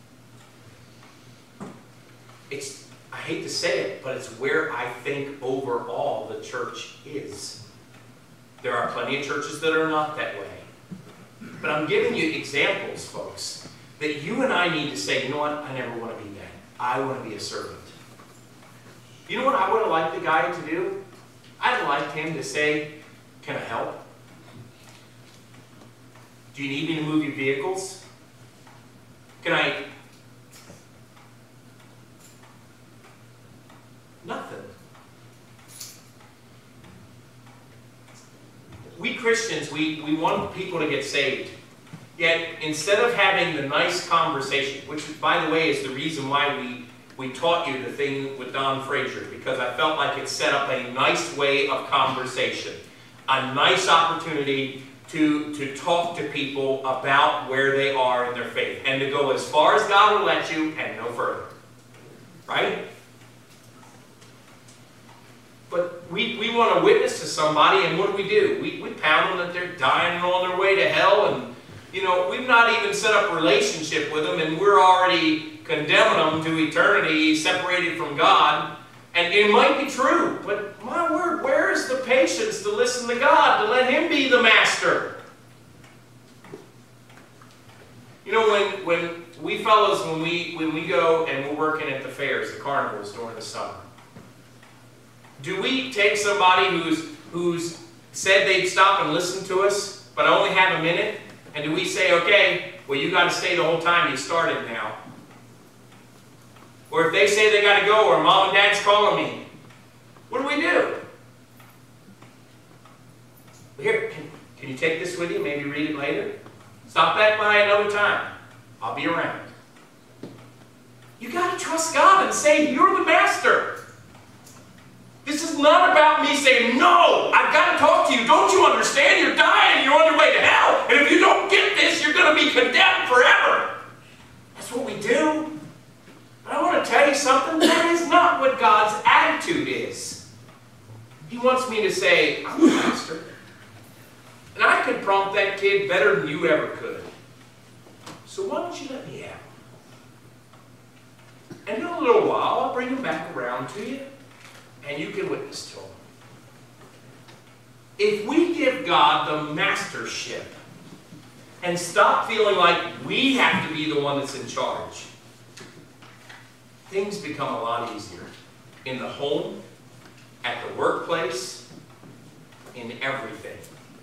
I hate to say it, but it's where I think overall the church is. There are plenty of churches that are not that way. But I'm giving you examples, folks. that you and I need to say, you know what, I never want to be that. I want to be a servant. You know what I would have liked the guy to do? I'd have liked him to say, can I help? Do you need me to move your vehicles? Can I? Nothing. We Christians, we want people to get saved. Yet, instead of having the nice conversation, which, by the way, is the reason why we taught you the thing with Don Frazier, because I felt like it set up a nice way of conversation, a nice opportunity to talk to people about where they are in their faith, and to go as far as God will let you and no further. Right? But we want to witness to somebody, and what do? We pound them that they're dying and on their way to hell, and you know, we've not even set up a relationship with them, and we're already condemning them to eternity, separated from God. And it might be true, but my word, where is the patience to listen to God, to let Him be the master? You know, when we fellows, when we go and we're working at the fairs, the carnivals during the summer, do we take somebody who's said they'd stop and listen to us, but only have a minute? And do we say, okay, well, you got to stay the whole time, you started now? Or if they say they got to go, or mom and dad's calling me, what do we do? Here, can you take this with you? Maybe read it later? Stop that by another time. I'll be around. You got to trust God and say, you're the master. This is not about me saying, no, I've got to talk to you. Don't you understand? You're dying. You're on your way to hell. And if you don't get this, you're going to be condemned forever. That's what we do. But I want to tell you something. That is not what God's attitude is. He wants me to say, I'm the master. And I could prompt that kid better than you ever could. So why don't you let me have him? And in a little while, I'll bring him back around to you. And you can witness to him. If we give God the mastership and stop feeling like we have to be the one that's in charge, things become a lot easier. In the home, at the workplace, in everything.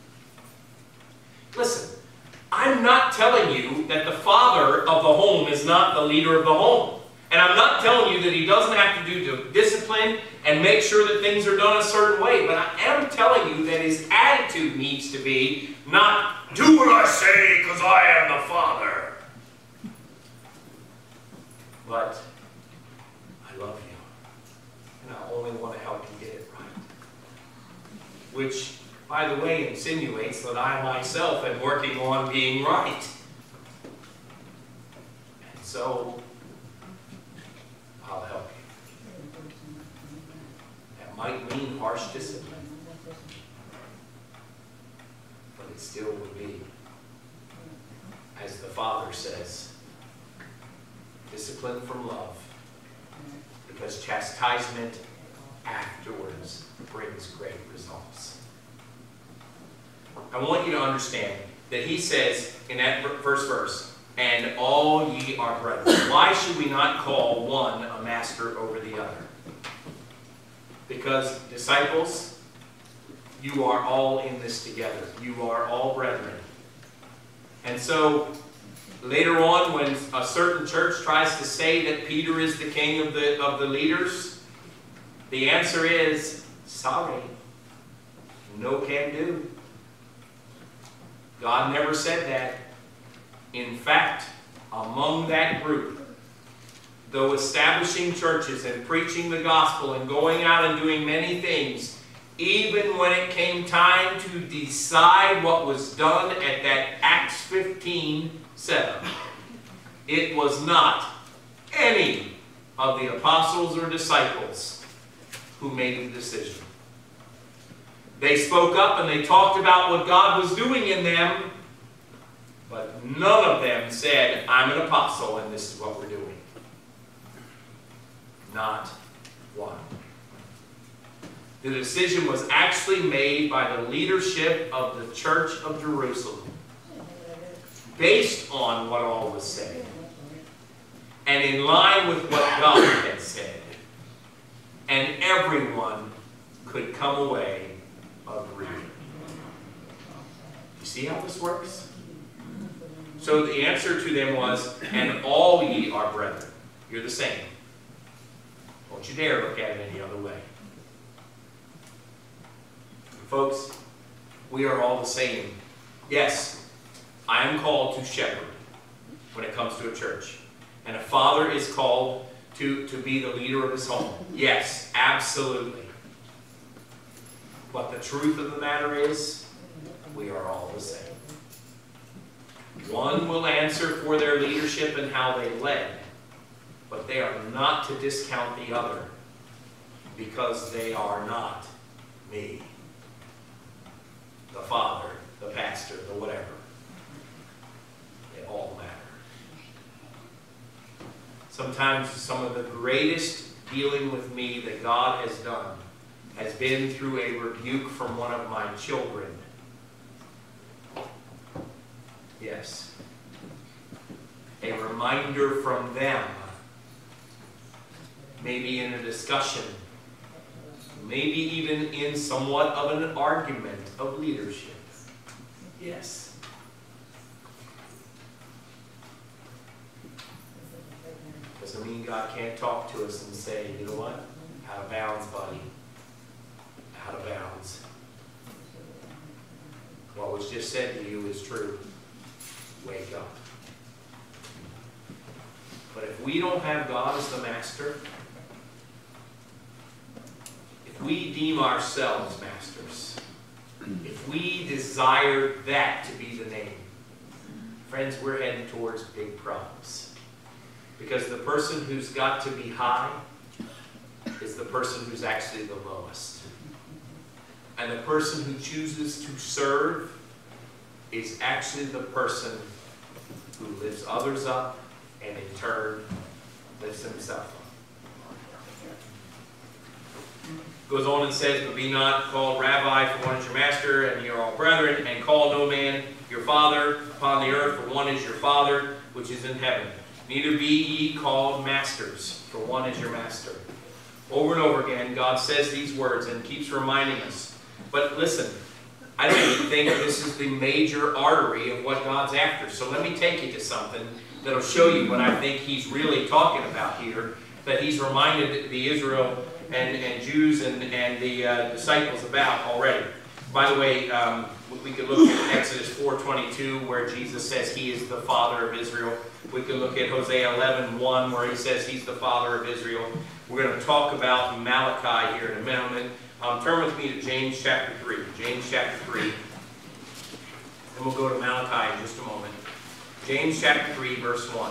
Listen, I'm not telling you that the father of the home is not the leader of the home. And I'm not telling you that he doesn't have to do discipline and make sure that things are done a certain way. But I am telling you that his attitude needs to be not, do what I say because I am the father. But I love you. And I only want to help you get it right. Which, by the way, insinuates that I myself am working on being right. And so I'll help you. That might mean harsh discipline, but it still would be, as the Father says, discipline from love, because chastisement afterwards brings great results. I want you to understand that he says in that first verse, and all ye are brethren. Why should we not call one a master over the other? Because, disciples, you are all in this together. You are all brethren. And so, later on, when a certain church tries to say that Peter is the king of the leaders, the answer is, sorry, no can do. God never said that. In fact, among that group, though establishing churches and preaching the gospel and going out and doing many things, even when it came time to decide what was done at that Acts 15:7, it was not any of the apostles or disciples who made the decision. They spoke up and they talked about what God was doing in them, but none of them said, I'm an apostle and this is what we're doing. Not one. The decision was actually made by the leadership of the Church of Jerusalem. based on what all was said, and in line with what God had said, and everyone could come away agreeing. You see how this works? So the answer to them was, and all ye are brethren. You're the same. Don't you dare look at it any other way. Folks, we are all the same. Yes, I am called to shepherd when it comes to a church. And a father is called to be the leader of his home. Yes, absolutely. But the truth of the matter is, we are all the same. One will answer for their leadership and how they led, but they are not to discount the other, because they are not me, the father, the pastor, the whatever. They all matter. Sometimes some of the greatest dealing with me that God has done has been through a rebuke from one of my children. Yes. A reminder from them. Maybe in a discussion. Maybe even in somewhat of an argument of leadership. Yes. Doesn't mean God can't talk to us and say, you know what? Out of bounds, buddy. Out of bounds. What was just said to you is true. Wake up. But if we don't have God as the master, if we deem ourselves masters, if we desire that to be the name, friends, we're heading towards big problems. Because the person who's got to be high is the person who's actually the lowest. And the person who chooses to serve is actually the person who lifts others up and in turn lifts himself up. Goes on and says, but be not called rabbi, for one is your master, and ye are all brethren, and call no man your father upon the earth, for one is your Father which is in heaven. Neither be ye called masters, for one is your master. Over and over again, God says these words and keeps reminding us. But listen, I don't even think this is the major artery of what God's after. So let me take you to something that'll show you what I think he's really talking about here, that he's reminded the Israel and Jews and the disciples about already. By the way, we could look at Exodus 4:22, where Jesus says he is the Father of Israel. We could look at Hosea 11:1, where he says he's the Father of Israel. We're going to talk about Malachi here in a minute. Turn with me to James chapter 3. James chapter 3. And we'll go to Malachi in just a moment. James chapter 3, verse 1.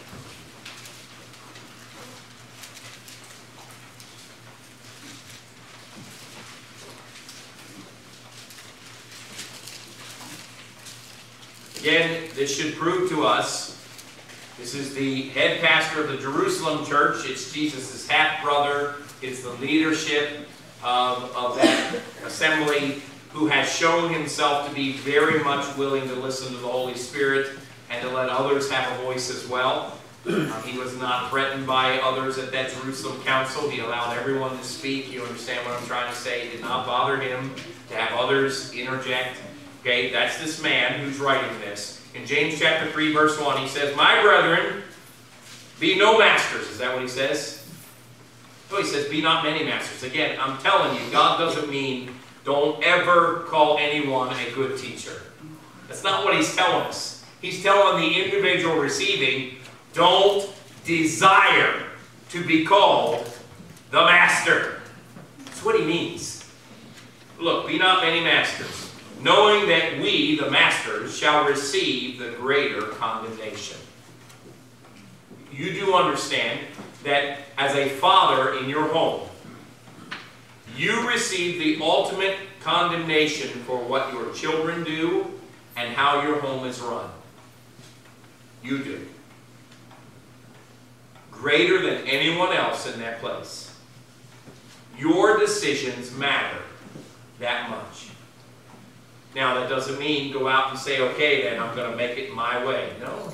Again, this should prove to us, this is the head pastor of the Jerusalem church. It's Jesus' half-brother. It's the leadership of that assembly, who has shown himself to be very much willing to listen to the Holy Spirit and to let others have a voice as well. He was not threatened by others at that Jerusalem council. He allowed everyone to speak. You understand what I'm trying to say? It did not bother him to have others interject. Okay, that's this man who's writing this. In James chapter 3, verse 1, he says, my brethren, be no masters. Is that what he says? No, he says, be not many masters. Again, I'm telling you, God doesn't mean don't ever call anyone a good teacher. That's not what he's telling us. He's telling the individual receiving, don't desire to be called the master. That's what he means. Look, be not many masters, knowing that we, the masters, shall receive the greater condemnation. You do understand that as a father in your home, you receive the ultimate condemnation for what your children do and how your home is run. You do. Greater than anyone else in that place. Your decisions matter that much. Now, that doesn't mean go out and say, okay, then I'm going to make it my way. No.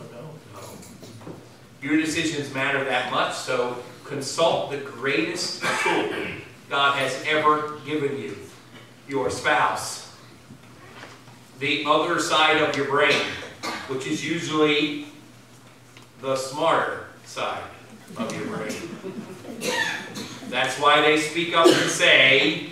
Your decisions matter that much, so consult the greatest tool God has ever given you, your spouse. The other side of your brain, which is usually the smarter side of your brain. That's why they speak up and say,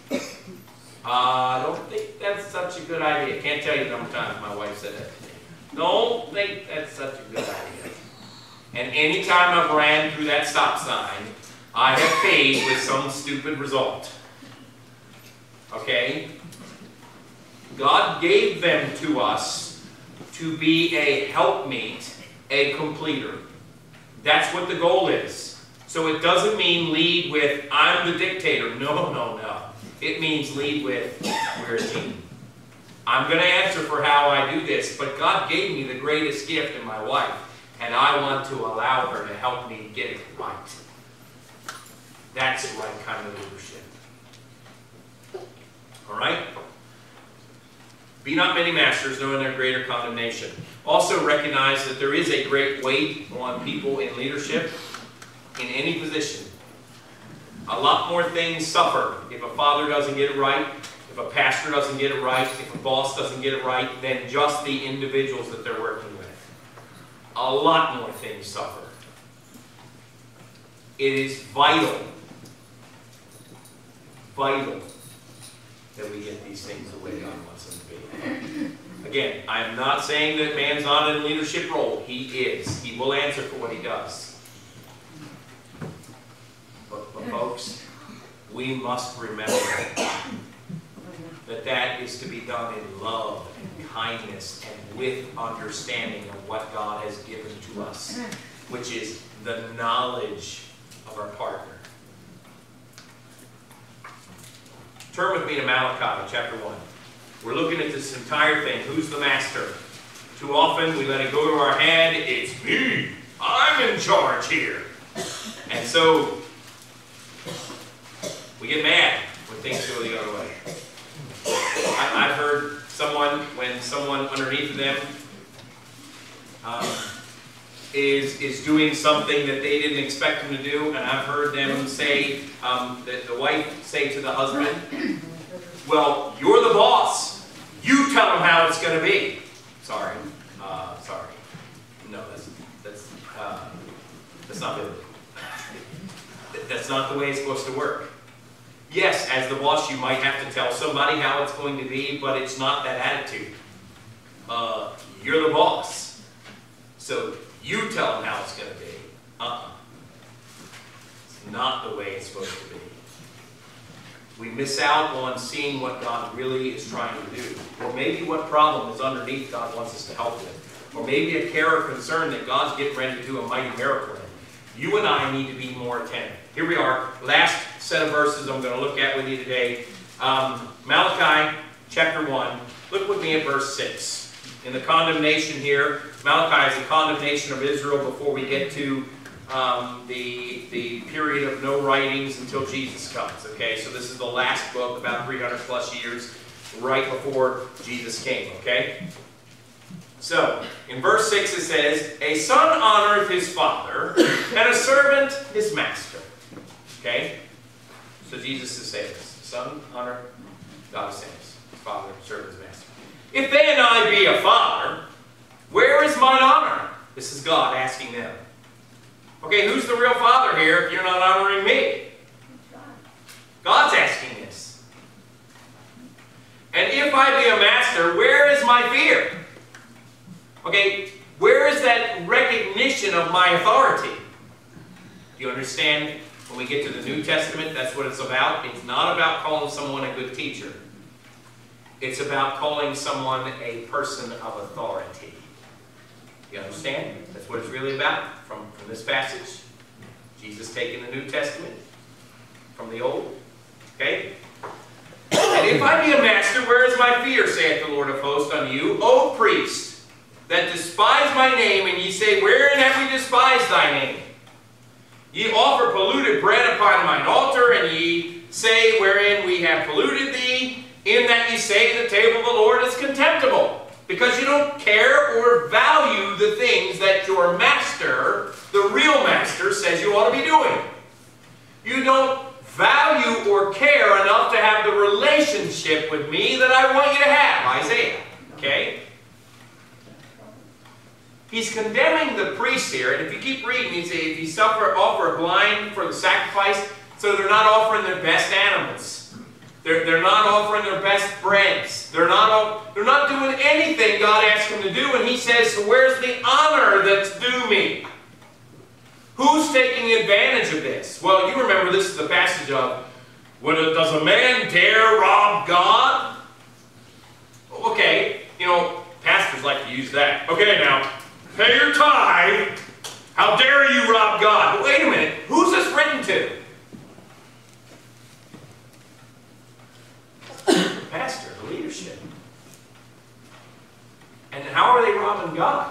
I don't think that's such a good idea. Can't tell you the number of times my wife said that to me. Don't think that's such a good idea. And any time I've ran through that stop sign, I have paid with some stupid result. Okay? God gave them to us to be a helpmeet, a completer. That's what the goal is. So it doesn't mean lead with, I'm the dictator. No. It means lead with, we're a team. I'm going to answer for how I do this, but God gave me the greatest gift in my wife, and I want to allow her to help me get it right. That's the right kind of leadership. All right? Be not many masters, knowing their greater condemnation. Also recognize that there is a great weight on people in leadership in any position. A lot more things suffer if a father doesn't get it right, if a pastor doesn't get it right, if a boss doesn't get it right, than just the individuals that they're working with. A lot more things suffer. It is vital that we get these things the way God wants them to be. Again, I am not saying that man's not in a leadership role. He is. He will answer for what he does. But folks, we must remember that that is to be done in love and kindness and with understanding of what God has given to us, which is the knowledge of our partner. Turn with me to Malachi chapter 1. We're looking at this entire thing. Who's the master? Too often we let it go to our head. It's me. I'm in charge here. And so we get mad when things go the other way. I've heard someone, when someone underneath them is doing something that they didn't expect them to do, and I've heard them say, that the wife say to the husband, well, you're the boss. You tell them how it's going to be. Sorry. No, that's not biblical. That's not the way it's supposed to work. Yes, as the boss, you might have to tell somebody how it's going to be, but it's not that attitude. You're the boss, so you tell them how it's going to be. It's not the way it's supposed to be. We miss out on seeing what God really is trying to do, or maybe what problem is underneath God wants us to help with, or maybe a care or concern that God's getting ready to do a mighty miracle in. You and I need to be more attentive. Here we are, last set of verses I'm going to look at with you today. Malachi chapter 1. Look with me at verse 6. In the condemnation here, Malachi is the condemnation of Israel before we get to the period of no writings until Jesus comes. Okay, so this is the last book, about 300 plus years, right before Jesus came. Okay? So, in verse 6 it says, a son honoreth his father, and a servant his master. Okay? So Jesus is saying this. Son, honor, God is saying this. His father, servant, his master. If then I be a father, where is mine honor? This is God asking them. Okay, who's the real father here if you're not honoring me? God's asking this. And if I be a master, where is my fear? Okay, where is that recognition of my authority? Do you understand? When we get to the New Testament, that's what it's about. It's not about calling someone a good teacher. It's about calling someone a person of authority. You understand? That's what it's really about from this passage. Jesus taking the New Testament from the Old. Okay? And if I be a master, where is my fear, saith the Lord of hosts unto you, O priest, that despise my name, and ye say, wherein have we despised thy name? Ye offer polluted bread upon mine altar, and ye say, wherein we have polluted thee. in that you say the table of the Lord is contemptible, because you don't care or value the things that your master, the real master, says you ought to be doing. You don't value or care enough to have the relationship with me that I want you to have, Isaiah. Okay? He's condemning the priests here, and if you keep reading, he says, if you offer a blind for the sacrifice, so they're not offering their best animals. They're not offering their best breads. They're not doing anything God asked them to do, and he says, so where's the honor that's due me? Who's taking advantage of this? Well, you remember this is the passage of, does a man dare rob God? Okay, you know, pastors like to use that. Okay, now, pay your tithe. How dare you rob God? But wait a minute, who's this written to? The pastor, the leadership. And how are they robbing God?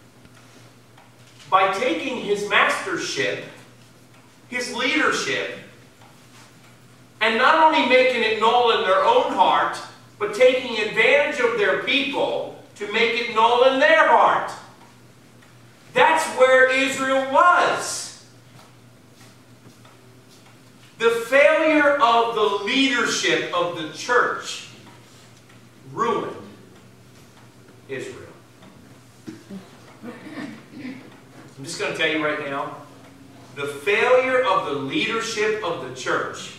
By taking his mastership, his leadership, and not only making it null in their own heart, but taking advantage of their people to make it null in their heart. That's where Israel was. The failure of the leadership of the church ruined Israel. I'm just going to tell you right now, the failure of the leadership of the church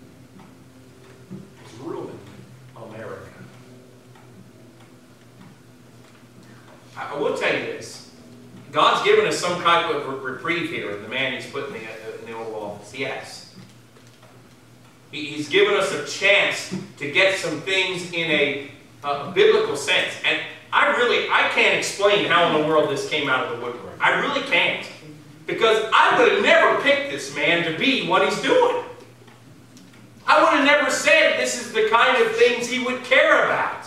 has ruined America. I will tell you this. God's given us some kind of reprieve here in the man he's put in the Oval Office. Yes. He's given us a chance to get some things in a biblical sense. And I can't explain how in the world this came out of the woodwork. I really can't. Because I would have never picked this man to be what he's doing. I would have never said this is the kind of things he would care about.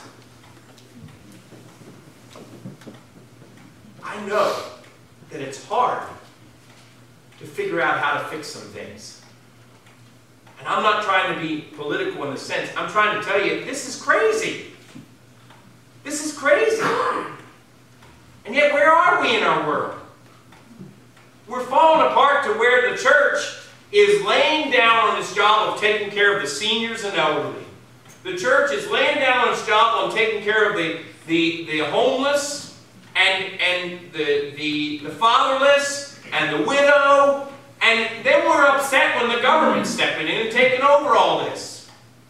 I know that it's hard to figure out how to fix some things. And I'm not trying to be political in the sense. I'm trying to tell you, this is crazy. This is crazy. And yet, where are we in our world? We're falling apart to where the church is laying down on its job of taking care of the seniors and elderly. The church is laying down on its job on taking care of the homeless and the fatherless and the widow. And then we're upset when the government's stepping in and taking over all this.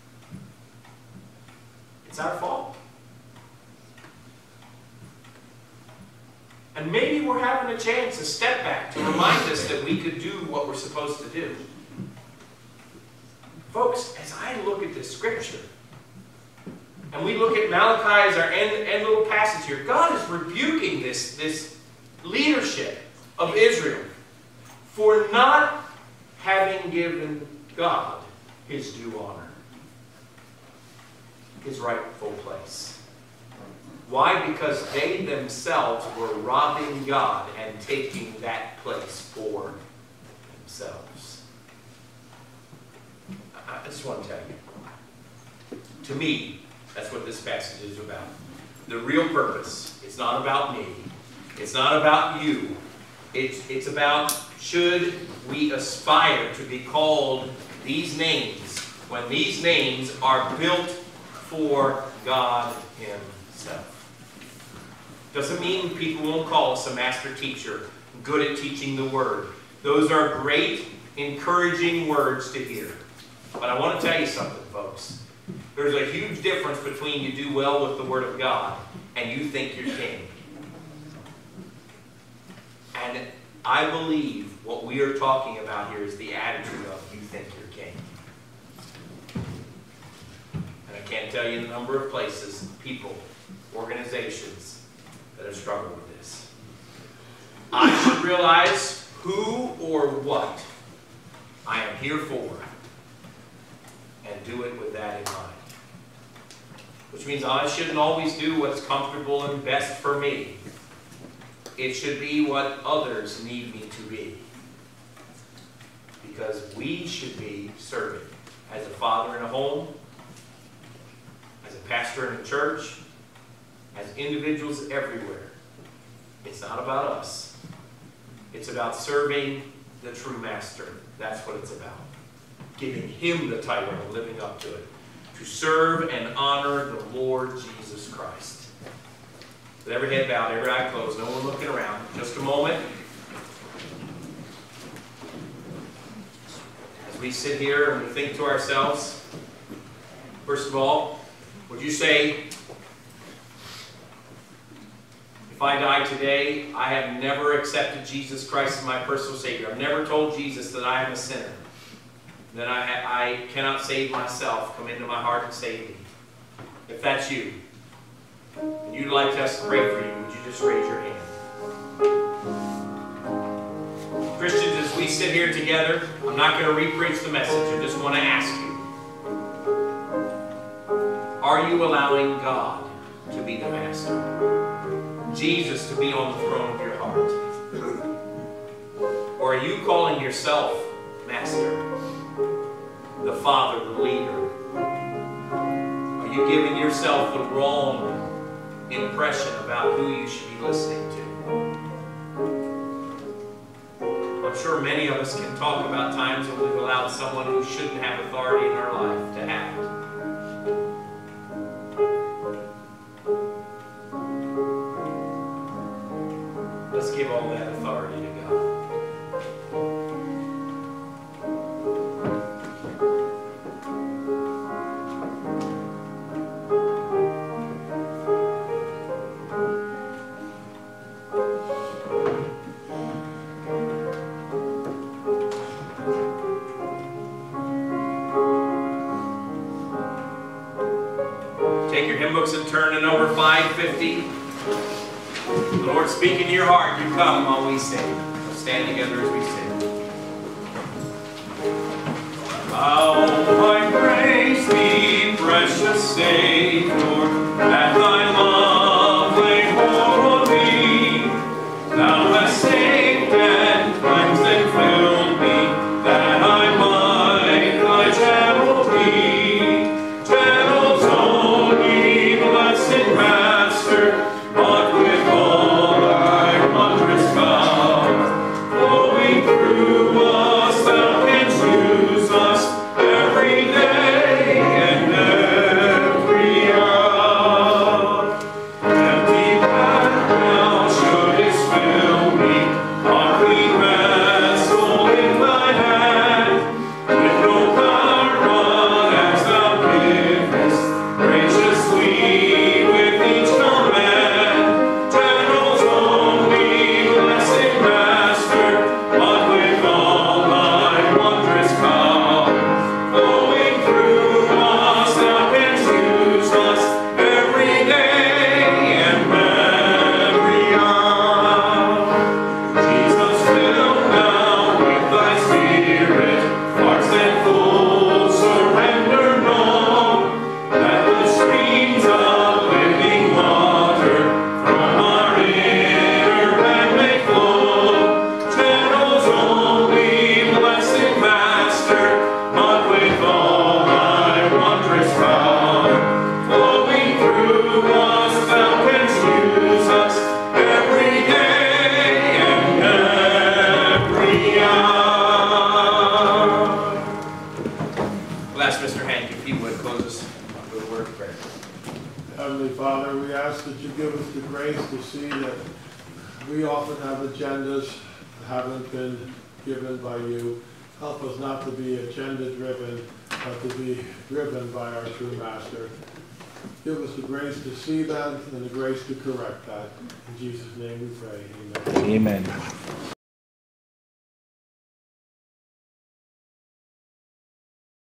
It's our fault. And maybe we're having a chance to step back to remind us that we could do what we're supposed to do. Folks, as I look at this scripture, and we look at Malachi as our end little passage here, God is rebuking this leadership of Israel for not having given God his due honor, his rightful place. Why? Because they themselves were robbing God and taking that place for themselves. I just want to tell you, to me, that's what this passage is about. The real purpose, it's not about me. It's not about you. It's about, should we aspire to be called these names when these names are built for God himself. Doesn't mean people won't call us a master teacher, good at teaching the word. Those are great, encouraging words to hear. But I want to tell you something, folks. There's a huge difference between you do well with the Word of God and you think you're king. And I believe what we are talking about here is the attitude of you think you're king. And I can't tell you the number of places, people, organizations that have struggled with this. I should realize who or what I am here for and do it with that in mind. Which means I shouldn't always do what's comfortable and best for me. It should be what others need me to be. Because we should be serving as a father in a home, pastor in a church, as individuals everywhere, it's not about us. It's about serving the true master. That's what it's about. Giving him the title and living up to it. To serve and honor the Lord Jesus Christ. With every head bowed, every eye closed, no one looking around. Just a moment. As we sit here and we think to ourselves, first of all, would you say, if I die today, I have never accepted Jesus Christ as my personal Savior. I've never told Jesus that I am a sinner. That I cannot save myself. Come into my heart and save me. If that's you, and you'd like us to pray for you, would you just raise your hand? Christians, as we sit here together, I'm not going to re-preach the message. I just want to ask you, are you allowing God to be the master? Jesus to be on the throne of your heart? Or are you calling yourself master? The father, the leader? Are you giving yourself the wrong impression about who you should be listening to? I'm sure many of us can talk about times when we've allowed someone who shouldn't have authority in our life to have it. Let's give all that authority to God. Take your hymn books and turn to number 550. The Lord speaking to your heart, you come while we sing. Let's stand together as we sing. How thy grace be precious Savior, that thy love lay hold on me. Thou hast saved and cleansed and filled me, that I might thy channel be. Channels only, blessed Master, but with all thy wondrous power, flowing through us, thou canst use us every day and every hour. Empty that thou shouldest fill me, a clean vessel in thy hand, with no power but as thou givest, graciously with each command. Channels only, blessed Master, but with all thy wondrous power, flowing through us, thou canst use us every day and every hour. Jesus, fill now with thy Spirit, hearts that full surrender known, that the streams of living water from our inner man may flow. Channels only, blessed Master, but with all thy wondrous power, flowing through us, thou canst use us every day and every hour. We'll ask Mr. Hank if he would close us with a word of prayer. Heavenly Father, we ask that you give us the grace to see that we often have agendas that haven't been given by you. Help us not to be agenda-driven, but to be driven by our true Master. Give us the grace to see that and the grace to correct that. In Jesus' name we pray. Amen. Amen.